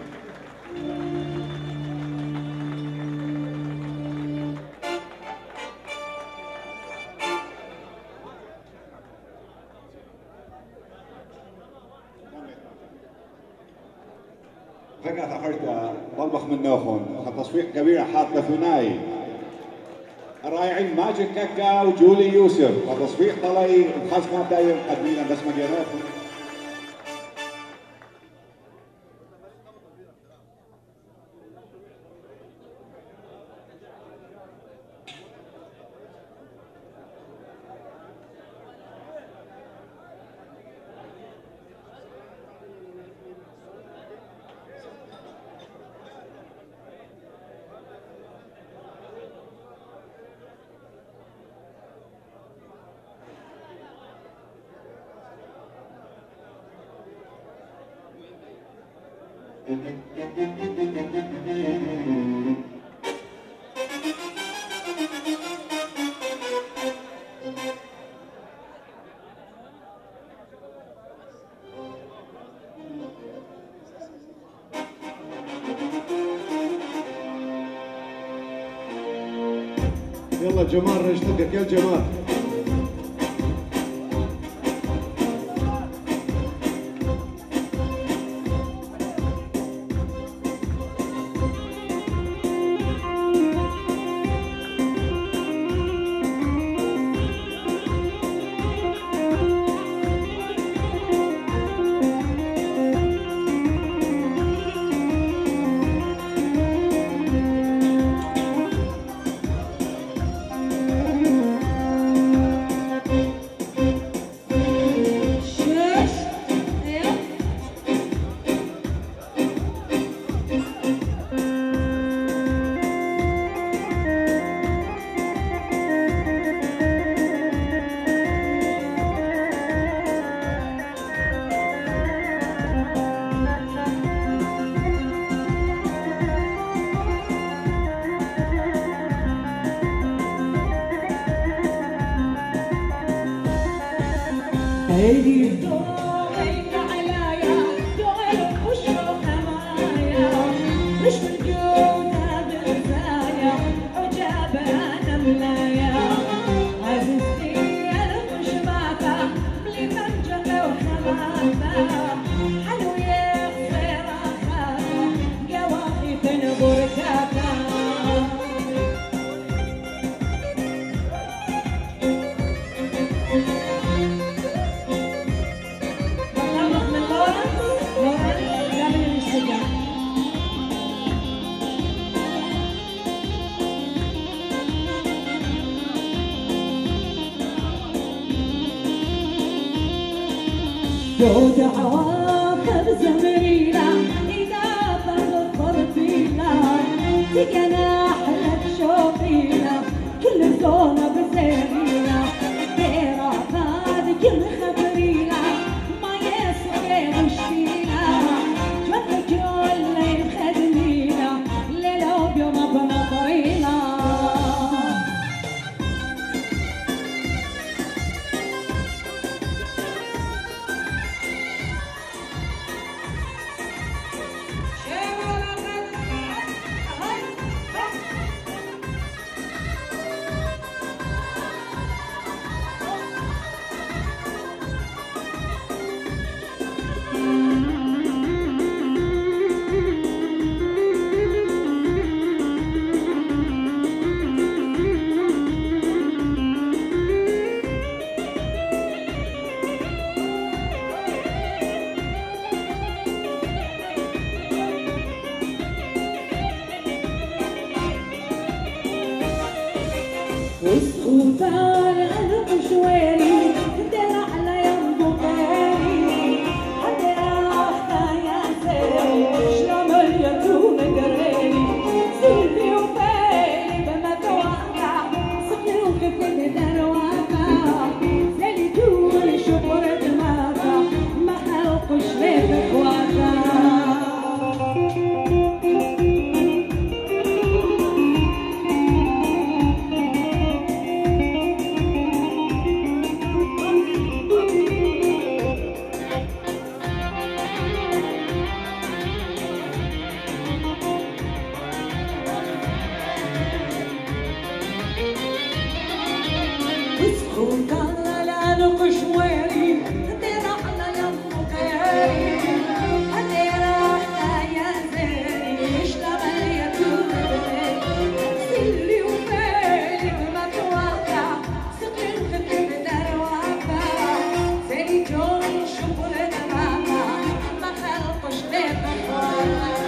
فجأة تأخرت طلبخ من نوخون تصفيق كبيرة حاطة ثنائي الرائعين ماجد كاكا وجولي يوسف وتصفيق طلي بخصمة دايم قدمينا بس مجانوخون يلا جمال رجلك يا جمال هيدي دوغيك علايا دوغي وخشوا حمايا مش موجودة بالزايا عجابة أنا ملايا عزيزتي أنا مش معتا بلي منجمة وحماتا حلو يا خسيرة خاتا قواقي تنبركاتا جود عواقب زمرينا إذا تغفر فينا تجنا أحلى تشوفينا كل زونة بزينينا ديرا فاد كل خبرينا ما يسوي وشتينا جمد كل يخدمينا ليلة وبيوم بنطرينا وسقوطان أنا مشواري دلع على يم بخاري حتى أختا يا سيري شلون يتون قريري سلبي وبالي بما توقع صقلي وخفت درواقع زي طول شبر دماغا ما خلقش ليك اخواتا وسقوطان لا نقش ويري دير على يم خيري دير على يا زيني اشتغل يا كوري سلي وبالي بما توقع سقلي وخفت درواقع زي جوني شبر دماغا ما خلقش ليك اخواتا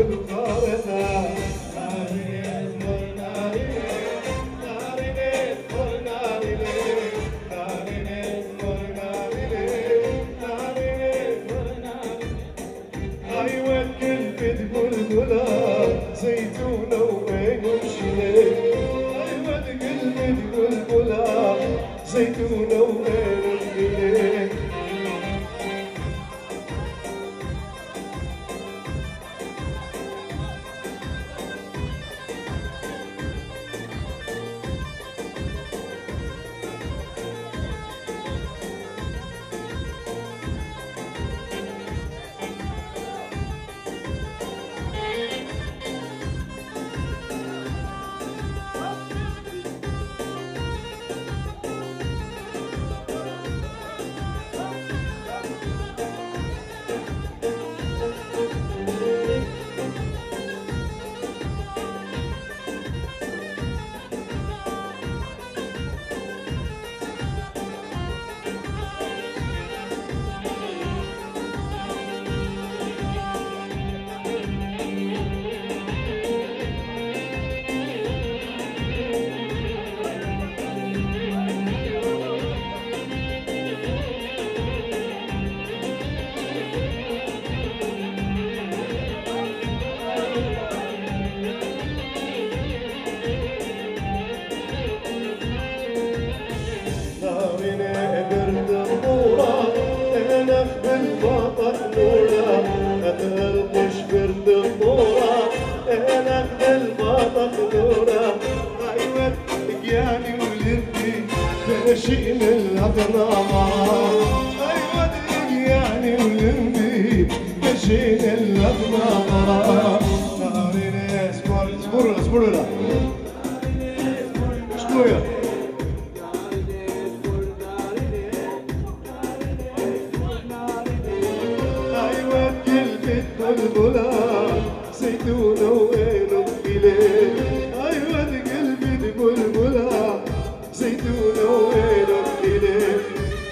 زيتونة وغير الجنين شئنا الأغنام أيوة يعني ولندي مشينا الأغنام نارين اصبر اصبر اصبر لا شوية أيوة قلبي بلبلة زيتونة وغيره بليل أيوة قلبي بلبلة زيتونة وغيره بليل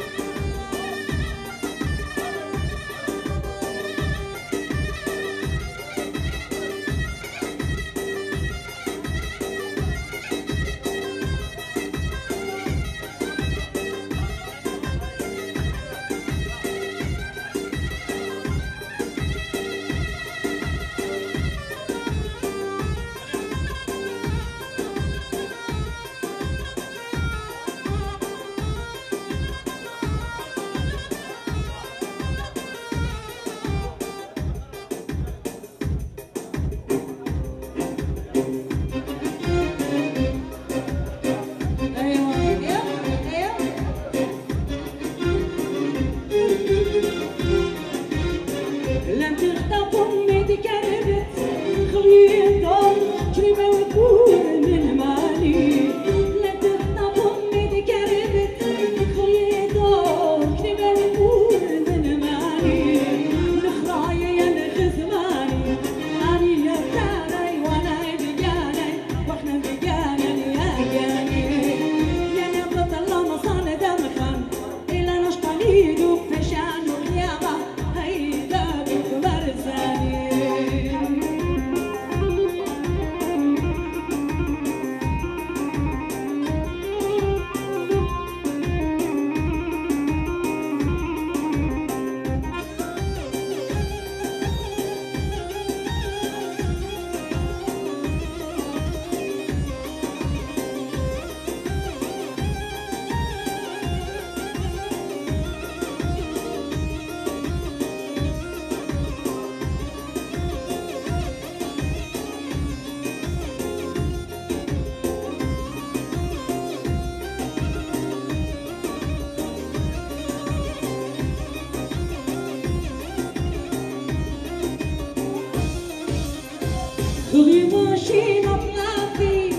خذي ماشينا طلعتي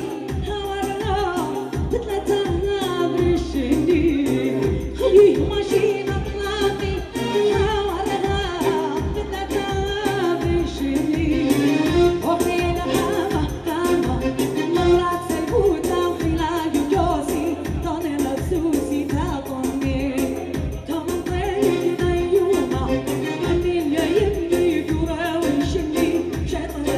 هورنا بتلاتانا بالشديد خذي ماشينا طلعتي هورنا بتلاتانا بالشديد وفينا حامة حامة مرات سيبوتا وخلال جوزي طاني لبسوسي تاطني طمان طيب نيوما أني يا يبني جوا وشمي شيطان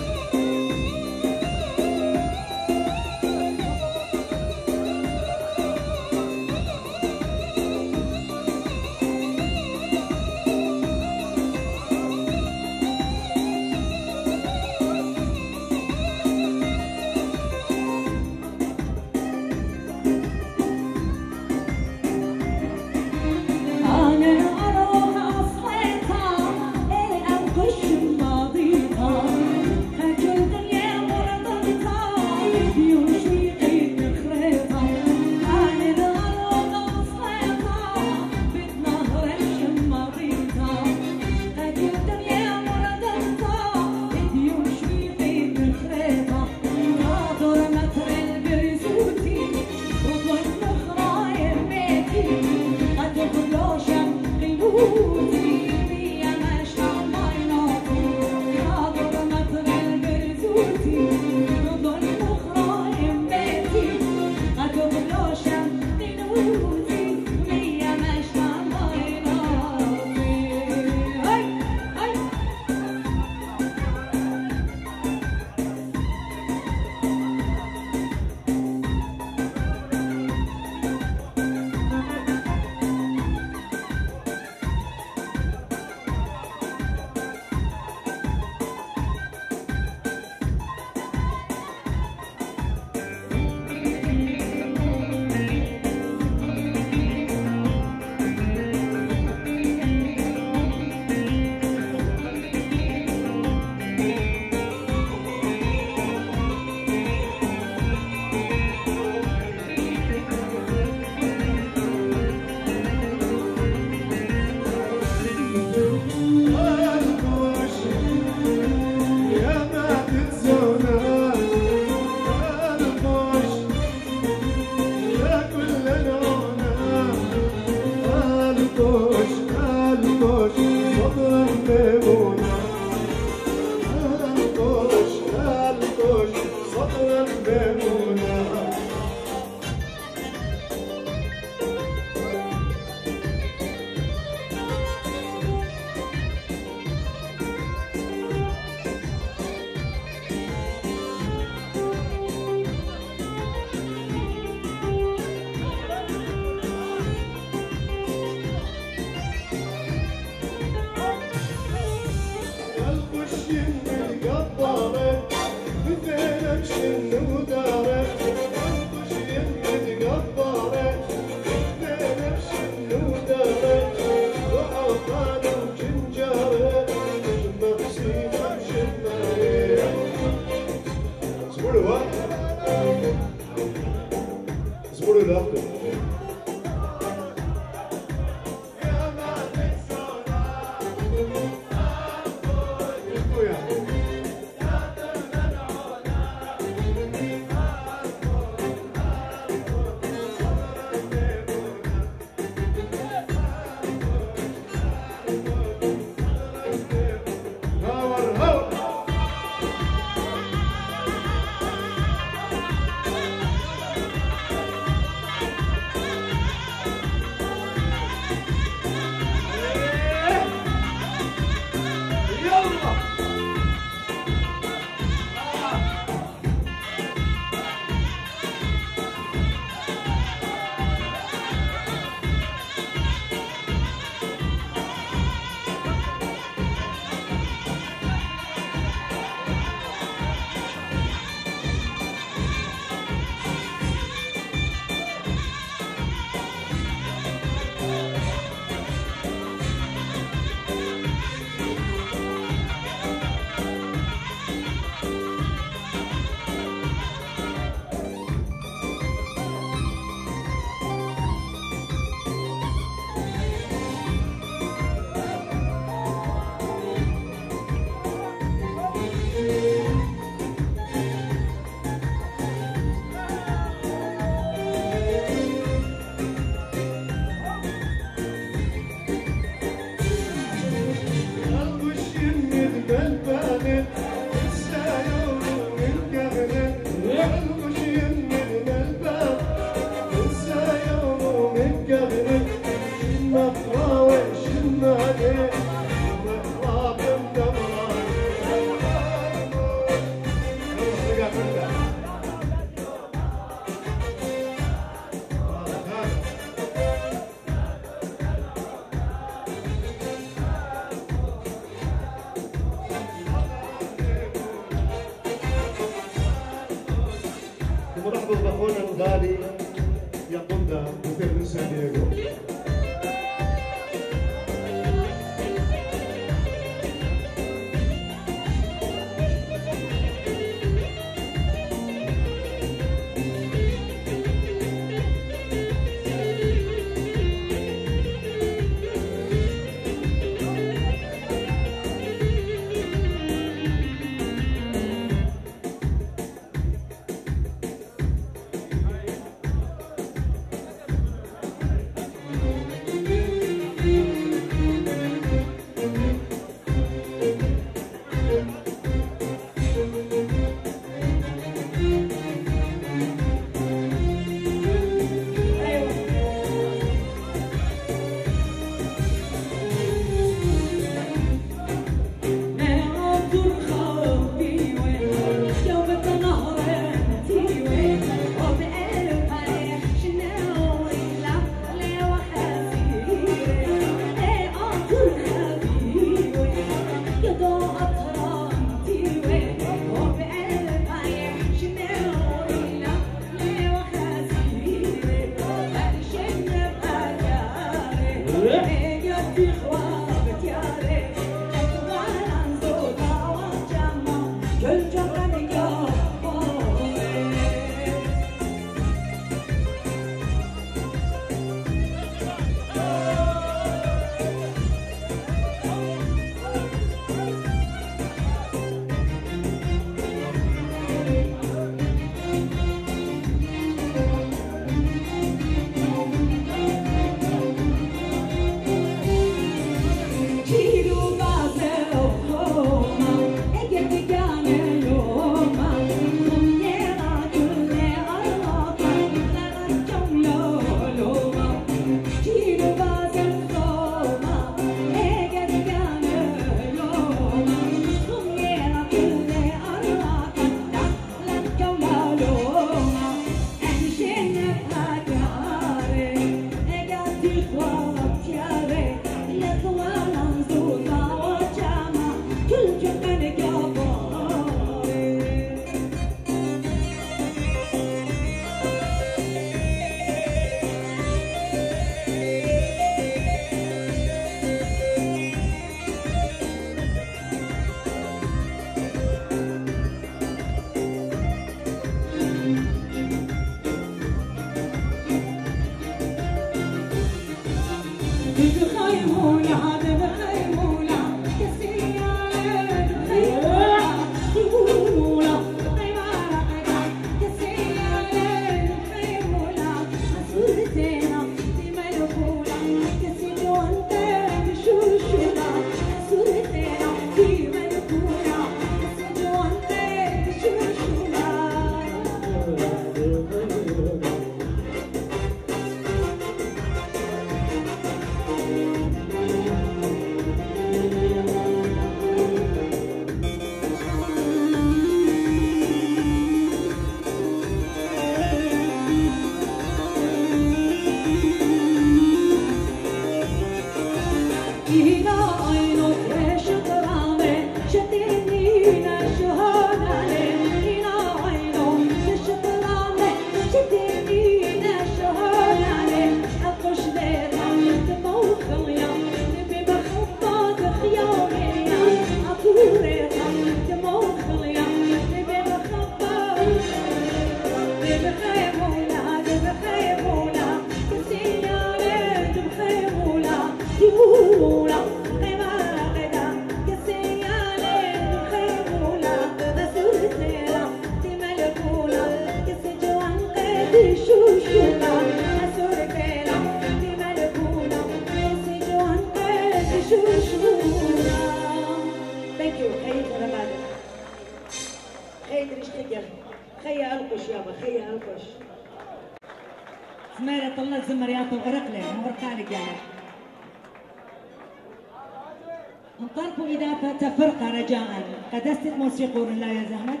موسيقور لا يا زحمت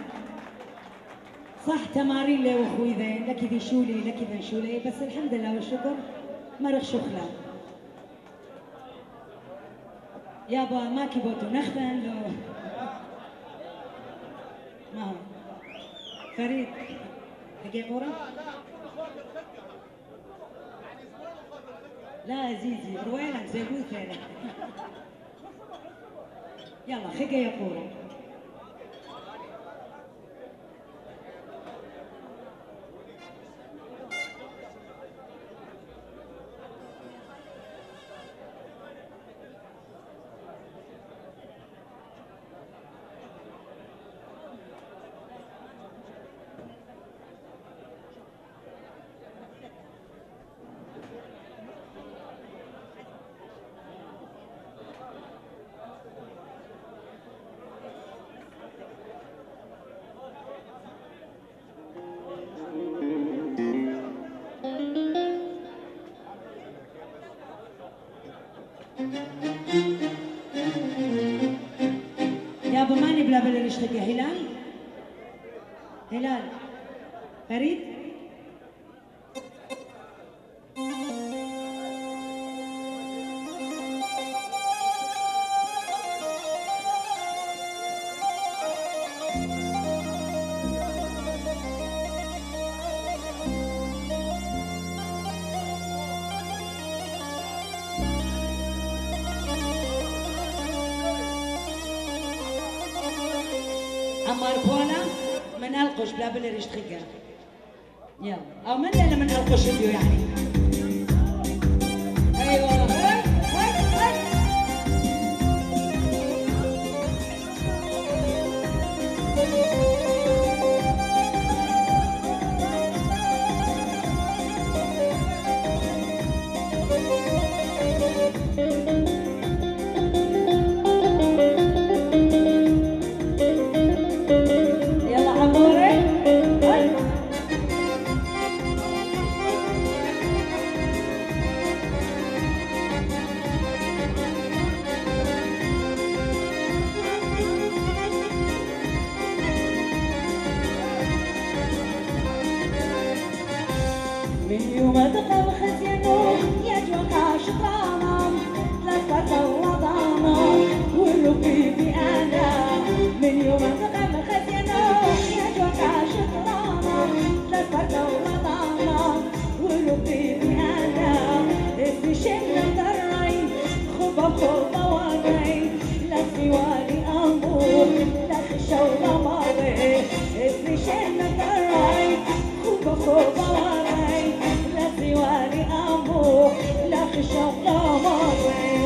صح تمارين لي واخوي ذين لك ذي شولي لك ذي شولي بس الحمد لله والشكر مرخ شخلة يابا ما كيبوتو نختن لو ما هو فريد حقي قورة لا زيزي روينك زيبوت فينا يلا خقة يا قورة يابا ماني بلا بلا نشتكي هلال هلال فريد عمار بولا من القش بلا بلا ريش تخيقة يلا او من انا من القش بيو يعني ايوه هاي هاي هاي من يوم دخل خزينو يجوك عشقانا تلفت وضعنا والربيبي أنا من يوم دخل خزينو يجوك عشقانا تلفت وضعنا والربيبي أنا اسمي شلنا درعي خبا خبا وقعي لا سوالي أمور لا خشا ولا ماضي اسمي شلنا درعي خبا خبا وقعي سوالي أمو لا خشى ولا ماضي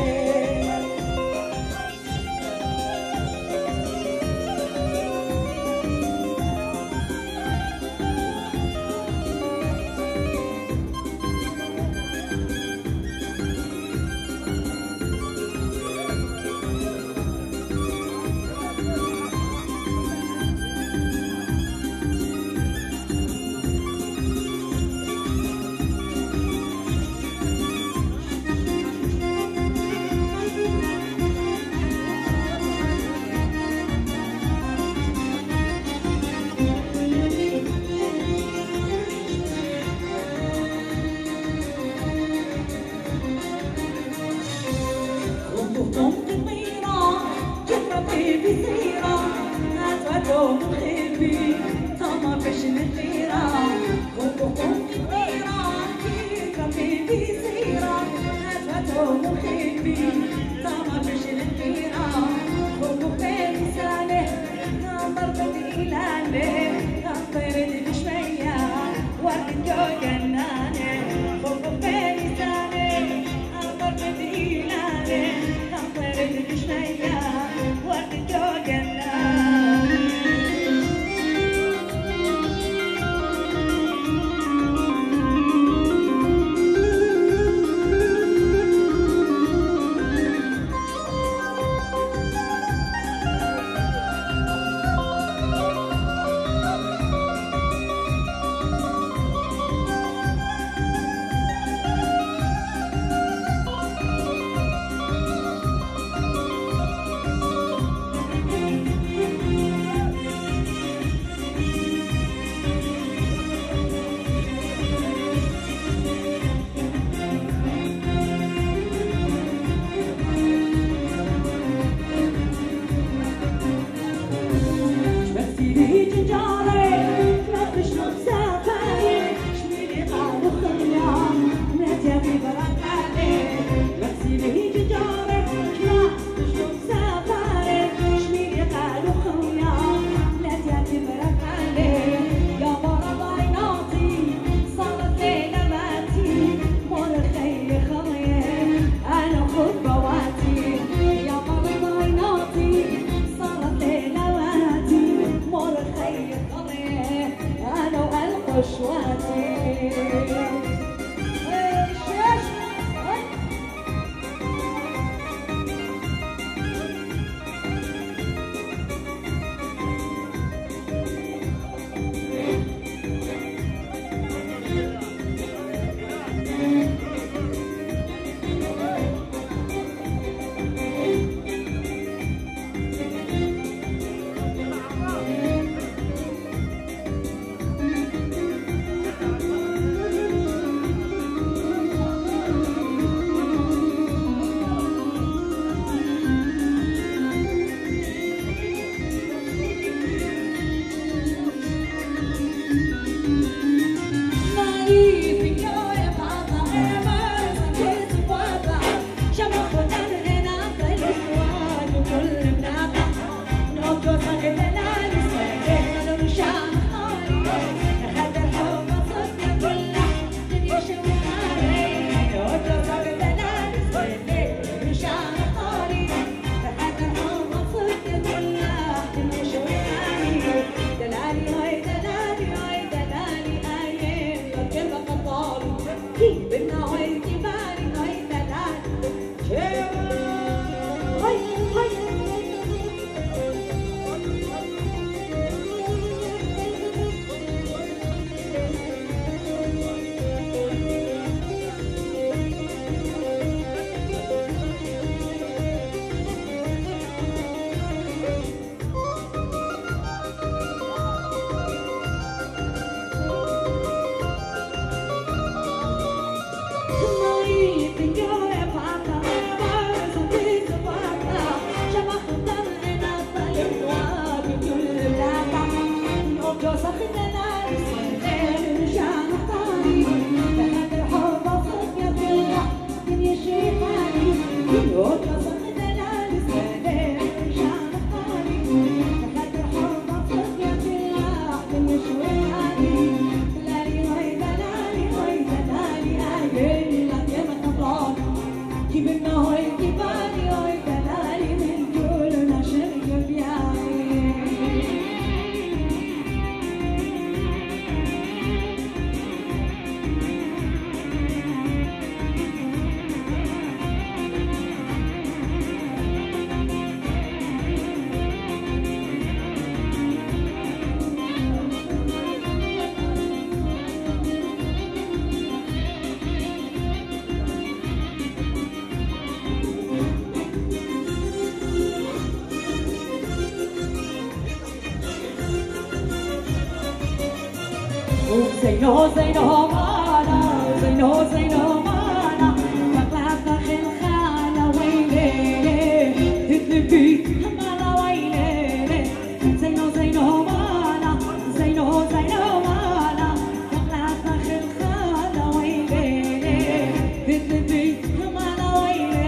زينو زينو مانا زينو زينو مانا فقلها فخل خالة ويلي تتلبي مانا ويلي زينو زينو مانا زينو زينو مانا فقلها فخل خالة ويلي تتلبي مانا ويلي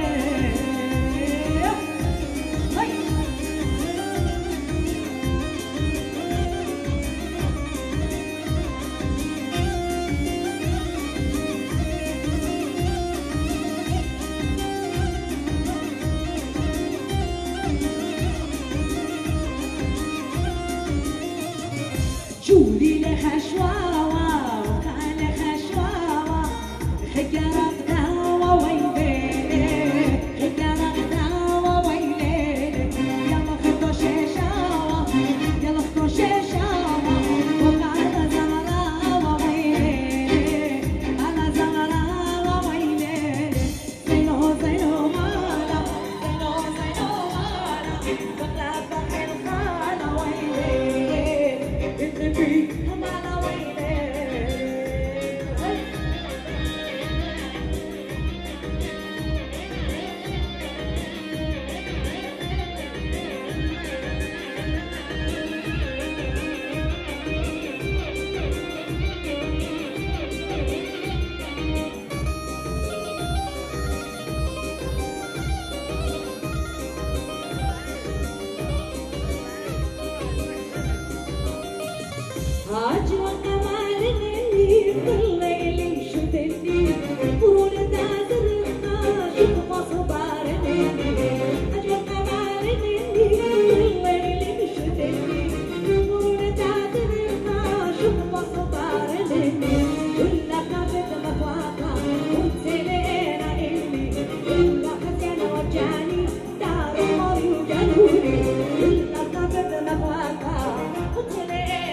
جولي لها شواوا وكان لها شواوا خيارة غداوة ويلي خيارة غداوة ويلي يلا خدو شيشاوا يلا خدو شيشاوا وقعد زملاوا ويلي على زملاوا ويلي زينو زينو مالا زينو زينو مالا بقلا بقل خالا ويلي تتلبي مالا ويلي عجوة كمال اللي كل ليلي شدني قرون تعذر شوف صبارني عجوة كمال اللي كل ليلي شدني قرون تعذر شوف صبارني كلها كافت مفاقة قلت لنا إني إلا حسن وجاني دار ماري وجانوني كلها كافت مفاقة قلت لنا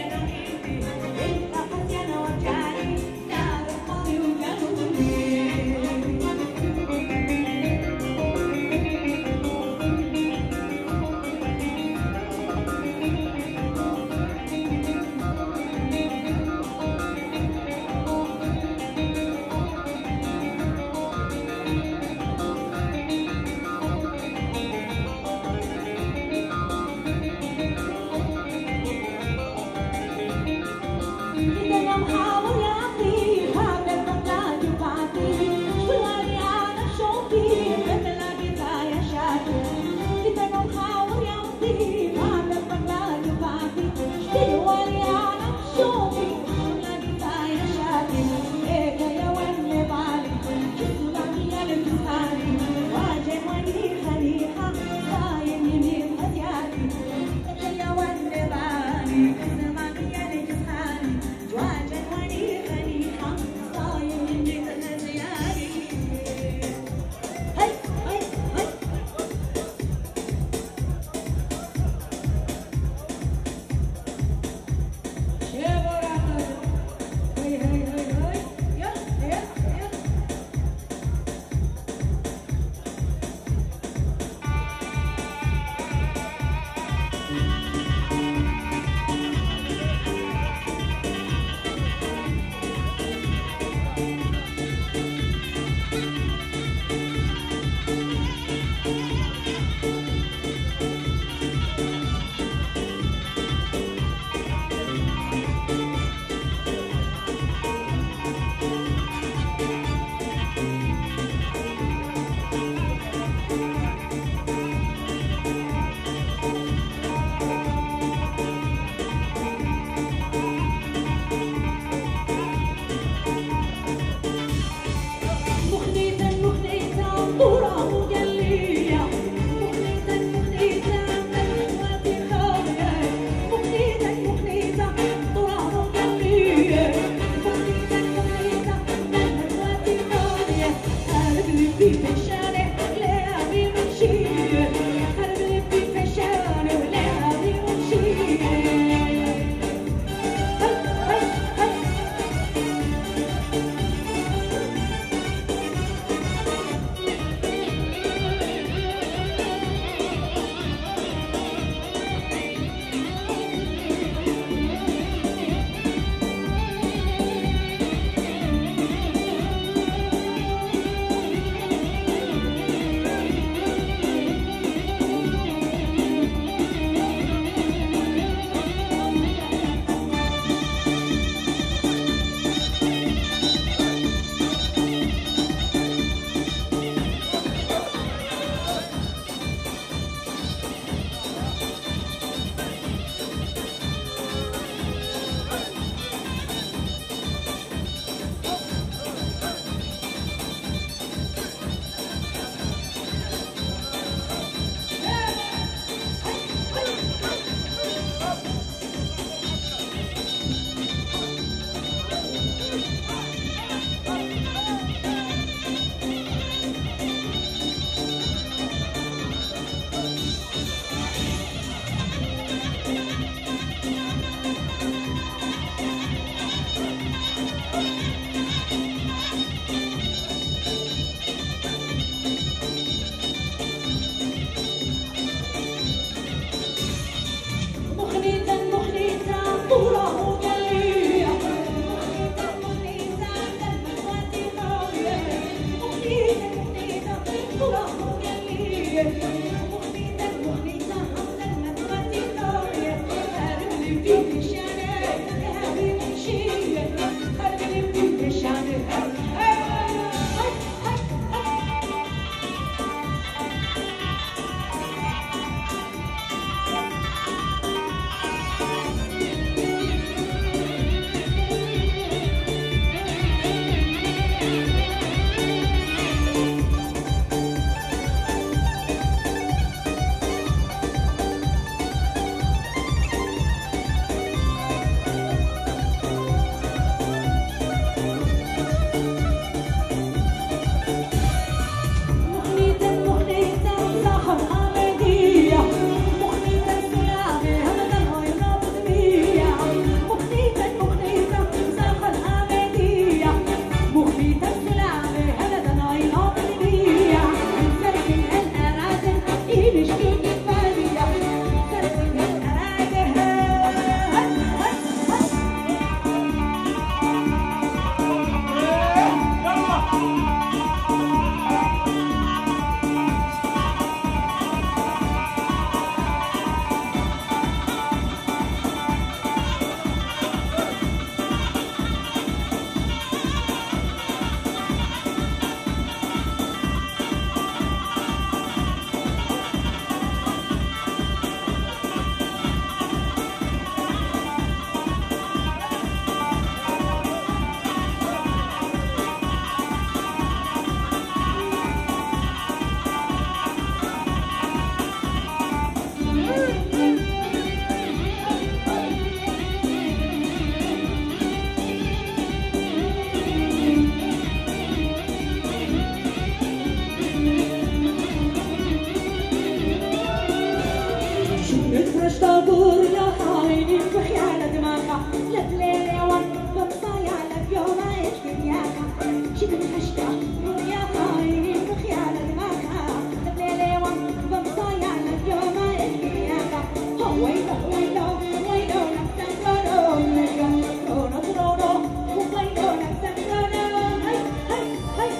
طابور يا خايني بخيال دماغك لك ليلة وان بمصايا لك يوم عيش دنياك شد الحشكة يا خايني بخيال دماغك لك ليلة وان بمصايا لك يوم عيش دنياك هو ويلو ويلو ويلو نفسك رورو نجم رورو رورو ويلو نفسك رورو هاي هاي هاي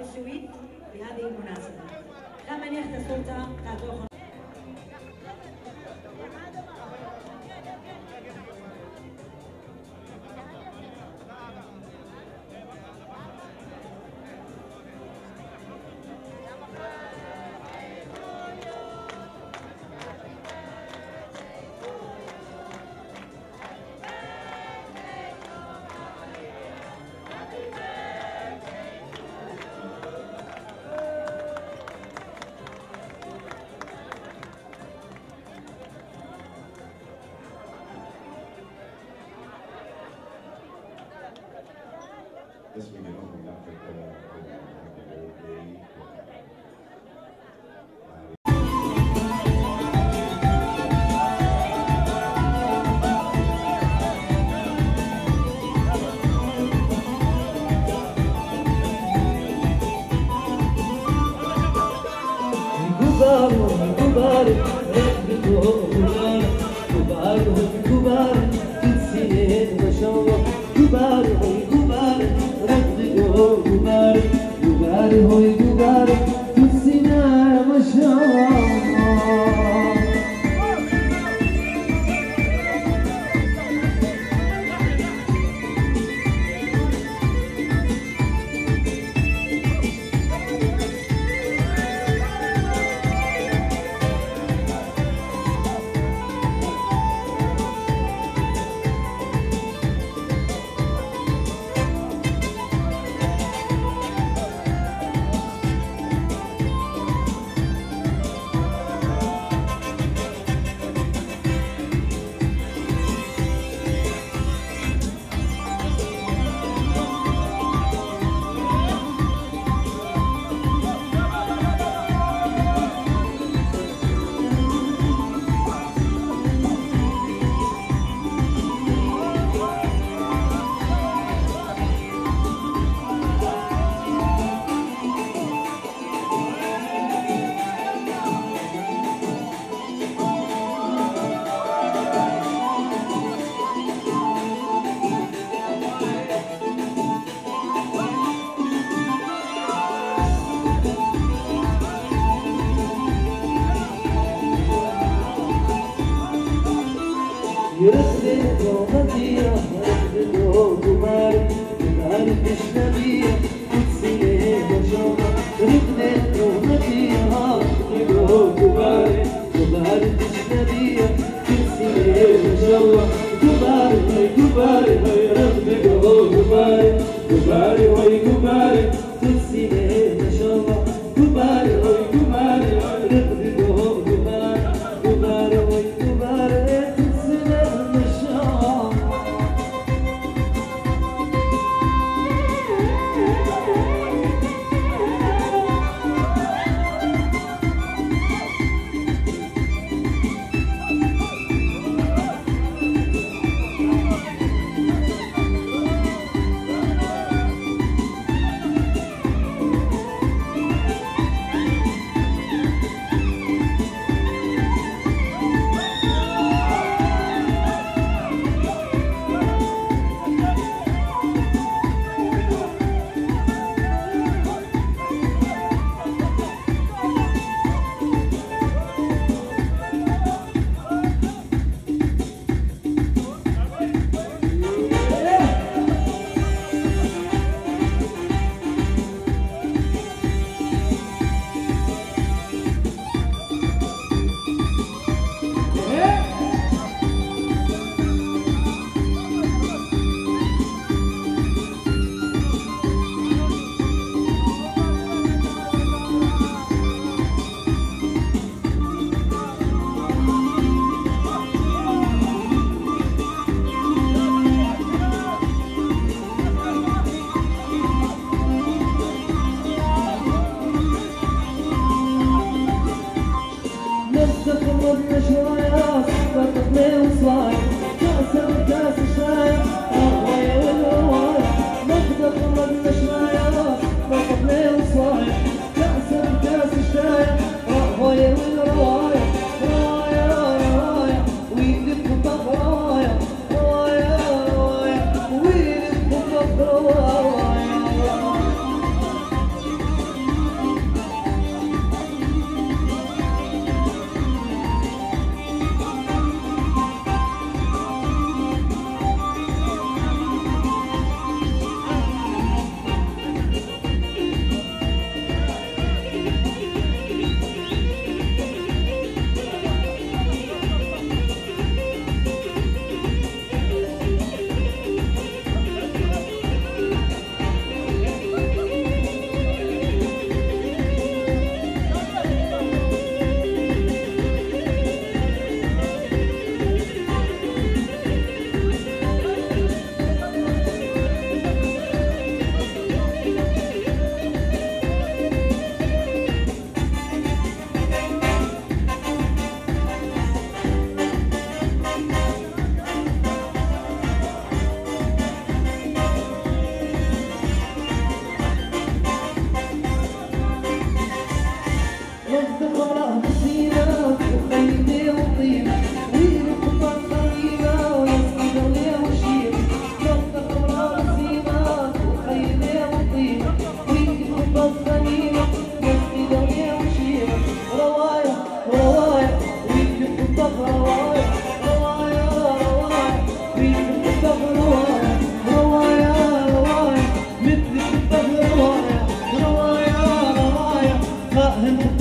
السويد بهذه المناسبة. كمن ياخذ صوتها تاخذ اسمي الأم نعطيك happy birthday.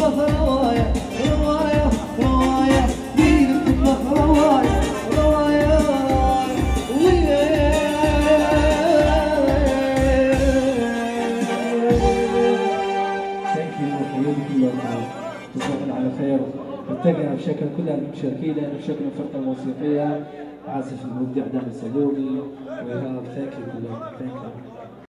تطبخ رواية رواية رواية مين تطبخ رواية رواية ثانك يو حياتي كلها تصبحون على خير. نتابع بشكل كل المشاركين بشكل الفرقة الموسيقية عازف المبدع دامي السلومي وإيهاب. ثانك يو كلهم. ثانك يو.